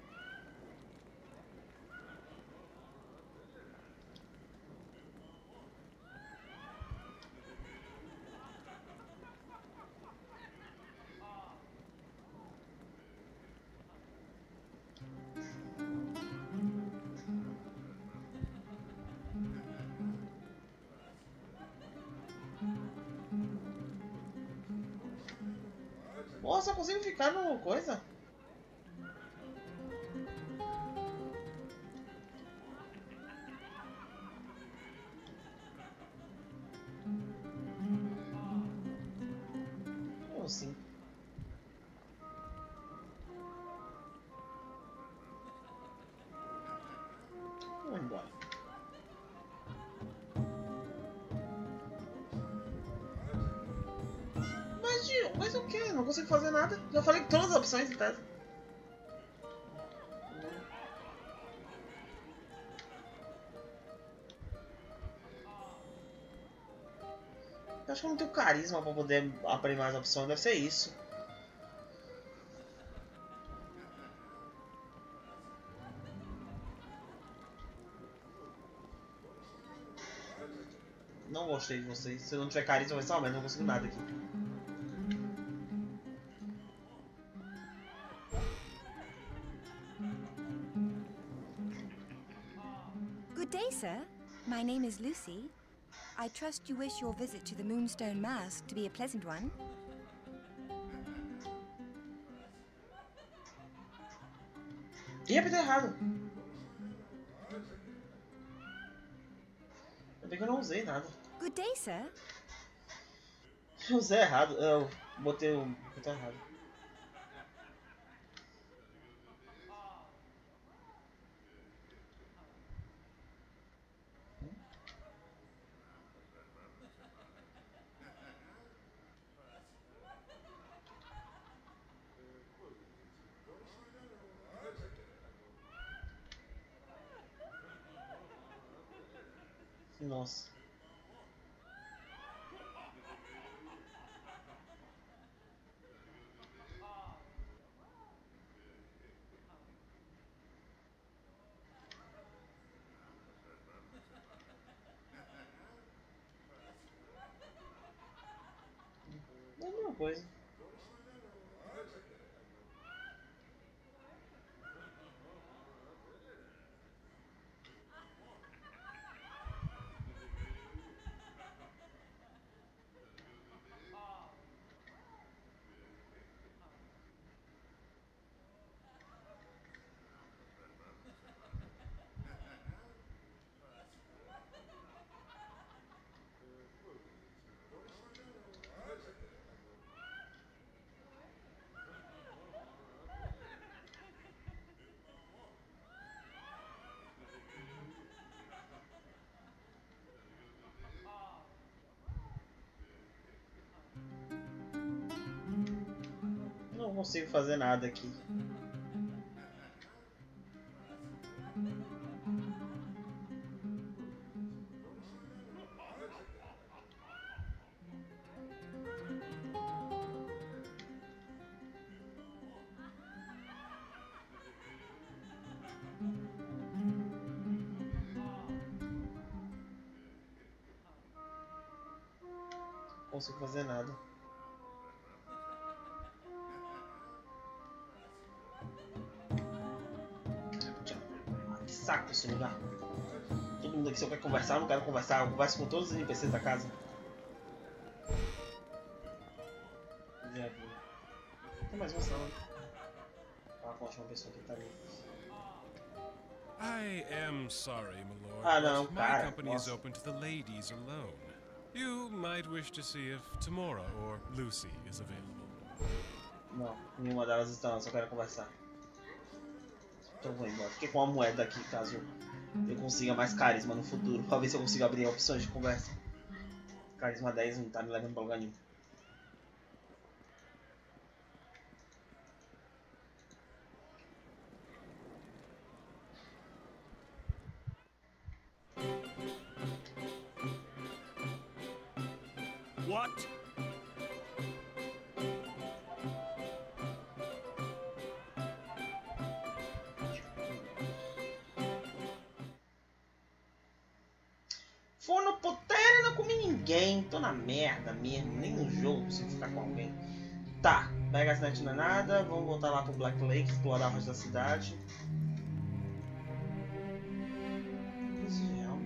Nossa, eu consigo ficar no coisa? Como assim? Vamos embora. Mas, Gil, mas o que? Não consigo fazer nada. Já falei todas as opções em tese. Eu acho que eu não tenho carisma pra poder aprender mais opções. Deve ser isso. Não gostei de vocês. Se eu não tiver carisma, vai ser uma merda. Não consigo nada aqui. Good day, sir. My name is Lucy. I trust you wish your visit to the Moonstone Mask to be a pleasant one. Ih, apertei errado. Ainda bem que eu não usei nada. Good day, sir. Eu usei errado. Eu botei o botão errado. Nossa. É a mesma coisa. Não consigo fazer nada aqui. Não consigo fazer nada. Que saco esse lugar. Todo mundo aqui só quer conversar, eu não quero conversar. Eu converso com todos os N P Cs da casa. Já vi. Tem mais uma sala. Fala com a última pessoa que tá ali. I am sorry, my lord, Ah, não, but my cara, company is nossa. open to the ladies alone. You might wish to see if Tamora or Lucy is available. Não, nenhuma delas está, eu só quero conversar. Então vou embora. Fiquei com uma moeda aqui, caso eu consiga mais carisma no futuro. Pra ver se eu consigo abrir opções de conversa. Carisma dez não tá me levando pra lugar nenhum. What? For no puteiro e não comi ninguém. Tô na merda mesmo. Nem no jogo consigo ficar com alguém. Tá, pega as net não é nada. Vamos voltar lá pro Black Lake, explorar o resto da cidade. Isso é real.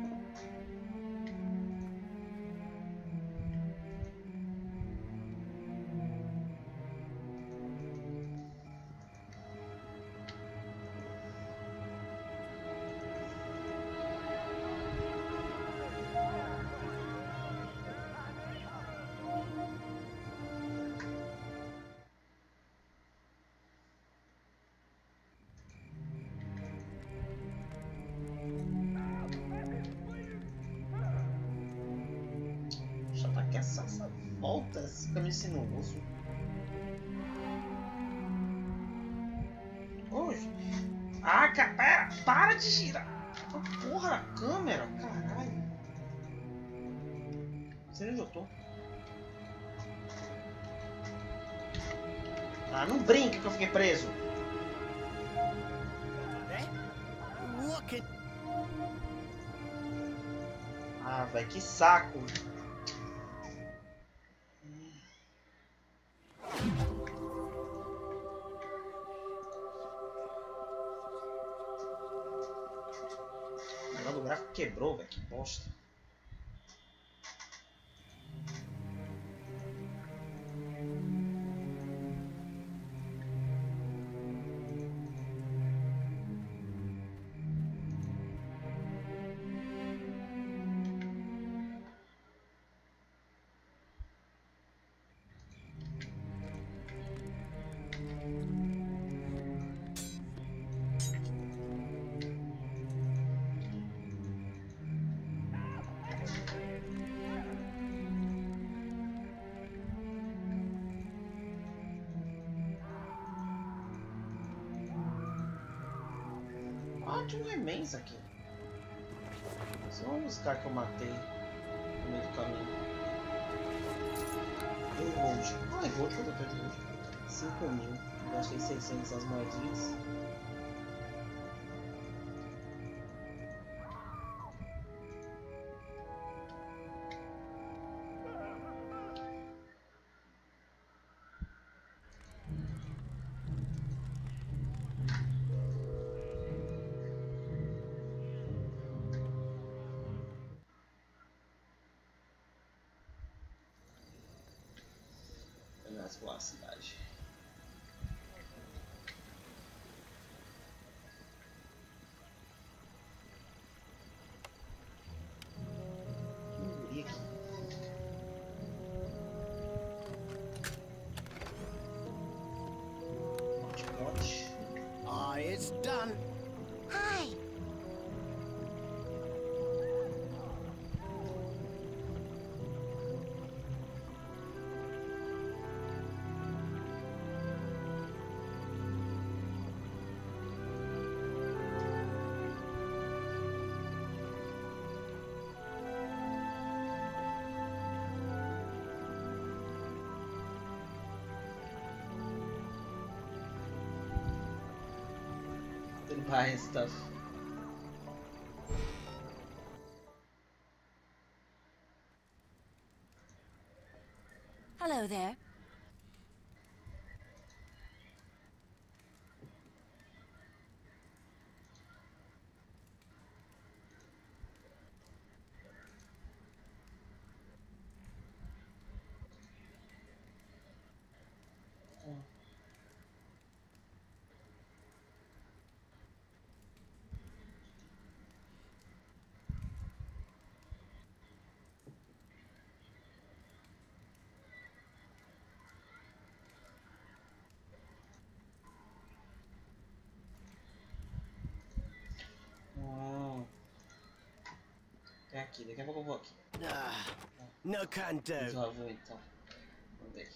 Já tá aqui essa, essa volta, esse caminho sinuoso. Hoje. Ah, cara, pera, para de girar. A porra da câmera, caralho. Não sei onde eu tô. Ah, não brinca que eu fiquei preso. Look at Ah, velho, que saco. O negócio do gráfico quebrou, velho, que bosta. Ah, tinha um remains aqui. São os caras que eu matei no meio do caminho. E o gold. Ah, é gold, quanto eu tenho de gold? cinco mil. Eu gastei seiscentos as moedinhas. Vamos explorar a cidade. Que guri aqui. Mote. Ah, it's done. Hi. Didn't buy his stuff. Hello there. Hum. aqui, daqui a pouco eu vou aqui. Ah, no can do. Já vou então. Vamos ver aqui.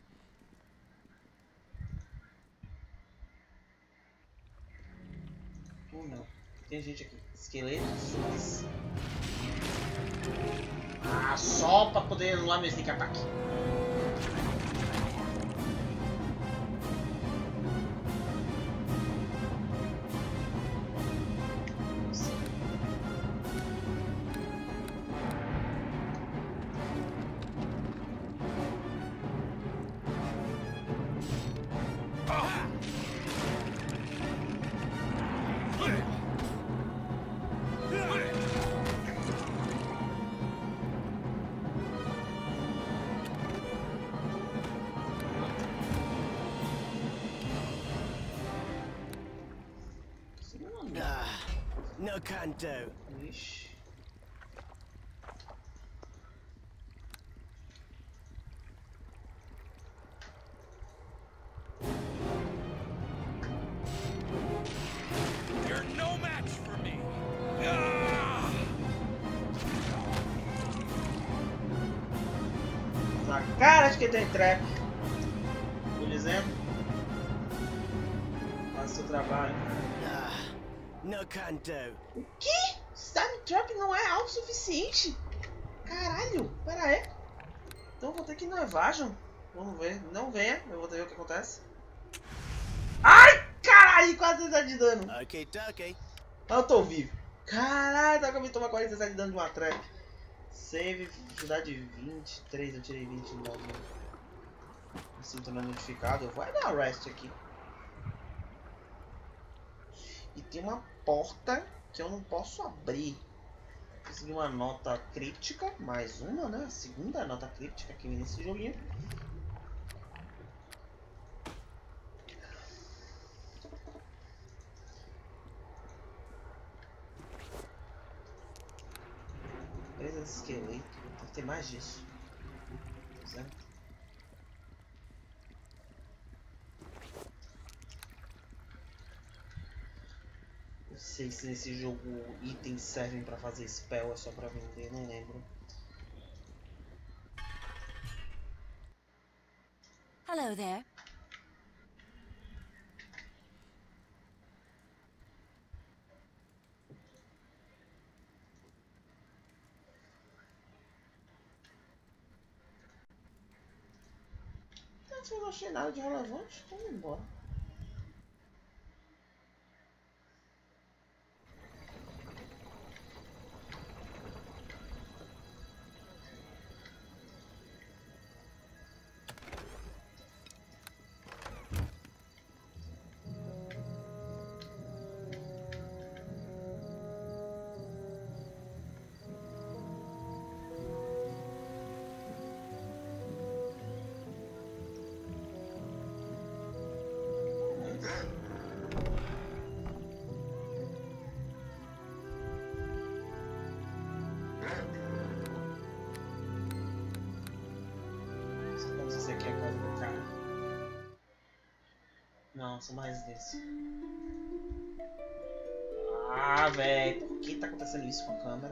Uh, não. Tem gente aqui. Esqueletos. Ah, só pra poder anular meu sneak attack. Ah, no can do. Ixi. You're no match for me. Ah! Na cara de que tem trap. Tô dizendo. Faça o seu trabalho. Ah, no can do. O que? Stun Trap não é autossuficiente? Caralho, pera aí. Então eu vou ter que ir no Evasion. Vamos ver. Não venha, eu vou ter que ver o que acontece. Ai, caralho, quase trinta de dano. Okay, dokie. Eu tô vivo. Caralho, tá acabei de tomar quarenta e sete de dano de uma trap. Save, dificuldade vinte e três, eu tirei vinte e nove. Assim, tô notificado. Eu vou dar rest aqui. E tem uma porta que eu não posso abrir. Consegui uma nota críptica, mais uma, né? A segunda nota críptica aqui nesse joguinho. Presa de esqueleto, tem que ter mais disso. Certo? Não sei se nesse jogo itens servem pra fazer spell, é só pra vender, não lembro. Hello there. Eu não achei nada de relevante, então vamos embora. Não sei se aqui é a casa do cara. Não, são mais desse. Ah, velho, por que tá acontecendo isso com a câmera?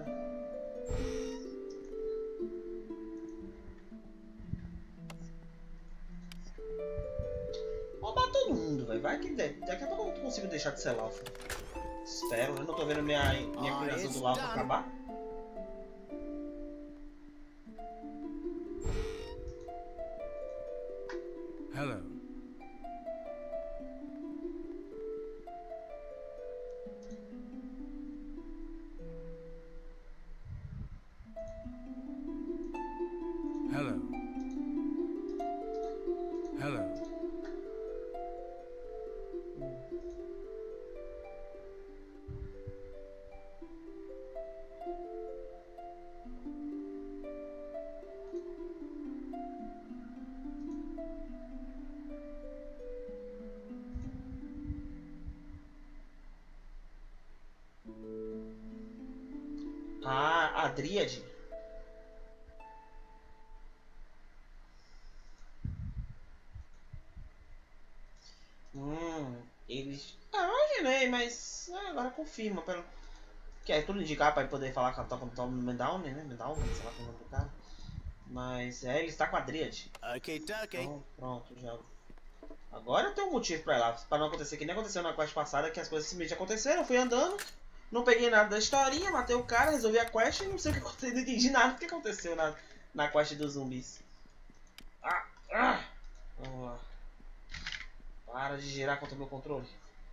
Vou matar todo mundo, velho. Vai que de... daqui a pouco eu não consigo deixar de ser Laufa. Espero, eu não tô vendo minha, minha Oh, criação it's do Laufa done. acabar. Hello. Hello. Hello. Ah, a Dríade. Hum, eles... Ah, eu imaginei, mas ah, agora confirma. Pelo Que é tudo indicar pra ele poder falar com a Tom Mendown, né? Mendown, sei lá qual é o nome do cara. Mas é, ele está com a Dryad. Ok, tá, ok. Então, pronto, já. Agora eu tenho um motivo pra ir lá. Pra não acontecer que nem aconteceu na quest passada, que as coisas simplesmente aconteceram. Eu fui andando, não peguei nada da historinha, matei o cara, resolvi a quest e não sei o que aconteceu. Não entendi nada do que aconteceu na, na quest dos zumbis. Ah, ah. Vamos lá. Para de girar contra o meu controle.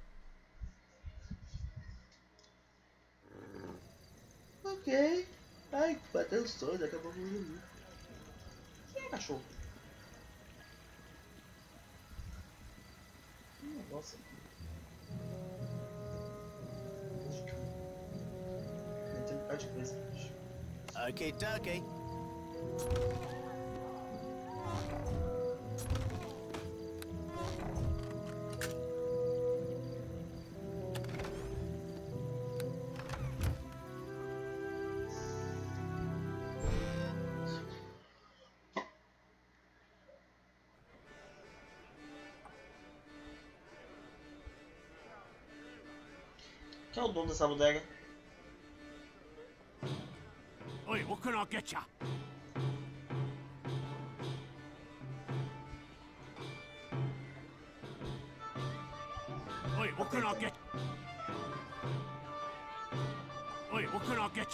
Ok. Ai, bateu o sonho, daqui a pouco eu vou dormir. Quem é cachorro? Que negócio aqui. Não tem um bocado de coisa. Ok, tá, ok. Quem é o dono dessa bodega? Oi, what can I get ya? Oi, what can I get? Oi, what can I get?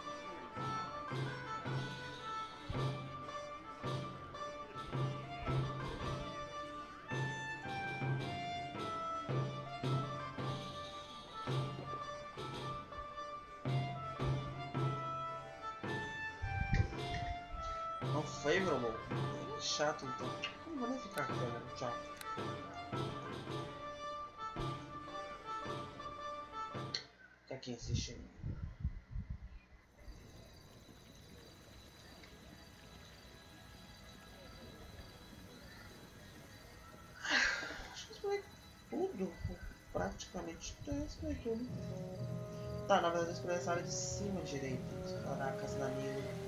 Unfavorable? É chato então. Não vou nem ficar aqui, galera. Tchau. Fica aqui assistindo. Acho que isso foi tudo. Praticamente isso foi tudo. Tá, na verdade eu explorei essa área de cima direito. Explorar a casa da Nilo.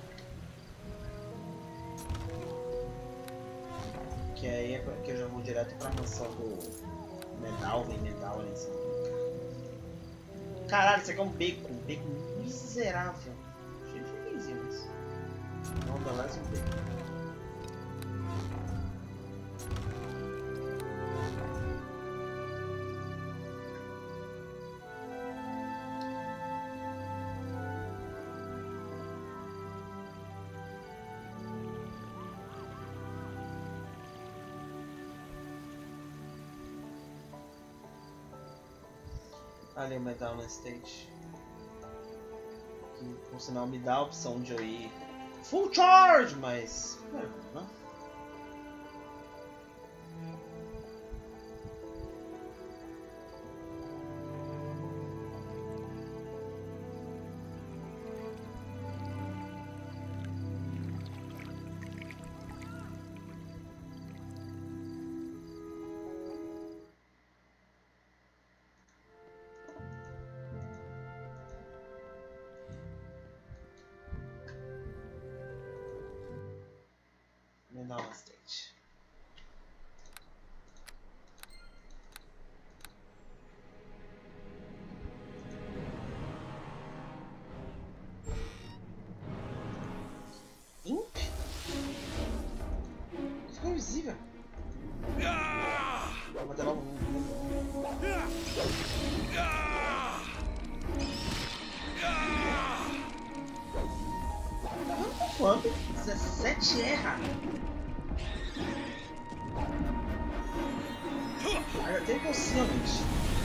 Que aí é que eu já vou direto pra mansão do Medal, vem Medal ali em cima. Caralho, isso aqui é um beco, um beco miserável. Cheio de felizinho, mas não dá mais um beco. Ali o Medal na stage. Que por sinal me dá a opção de eu ir full charge, mas. É, né? Me dá uma stage. Imp? Ficou invisível. Vou bater logo um. Tá vendo por quanto? dezessete erra. Ah, eu tenho possivelmente.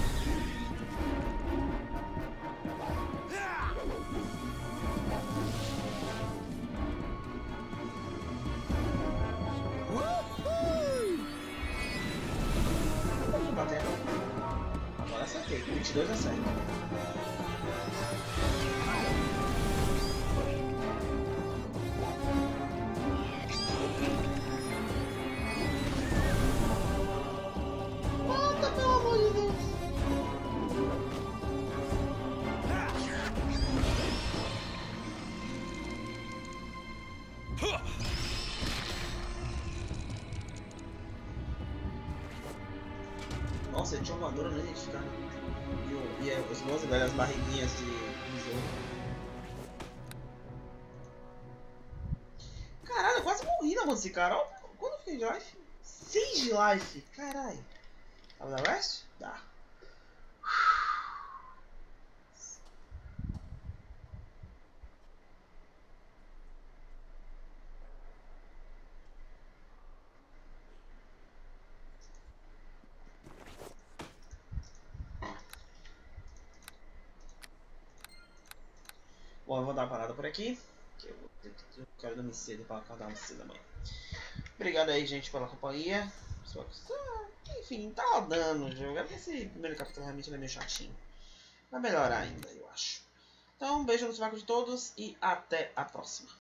Agora acertei, vinte e dois a sete. Volta, pelo amor de Deus! Nossa, ele tinha uma voadora não identificada. E, o, e os bons velhos barriguinhas de besouro. Caralho, eu quase morri na mão desse cara. Ó, quando eu fiquei de life? seis de life. Caralho. Tava da West? Dá. Bom, eu vou dar uma parada por aqui. Que eu, eu, eu quero dormir cedo para acordar mais cedo amanhã. Obrigado aí, gente, pela companhia. Enfim, tá rodando o jogo. Esse primeiro capítulo realmente é meio chatinho. Vai melhorar ainda, eu acho. Então, um beijo no sovaco de todos e até a próxima.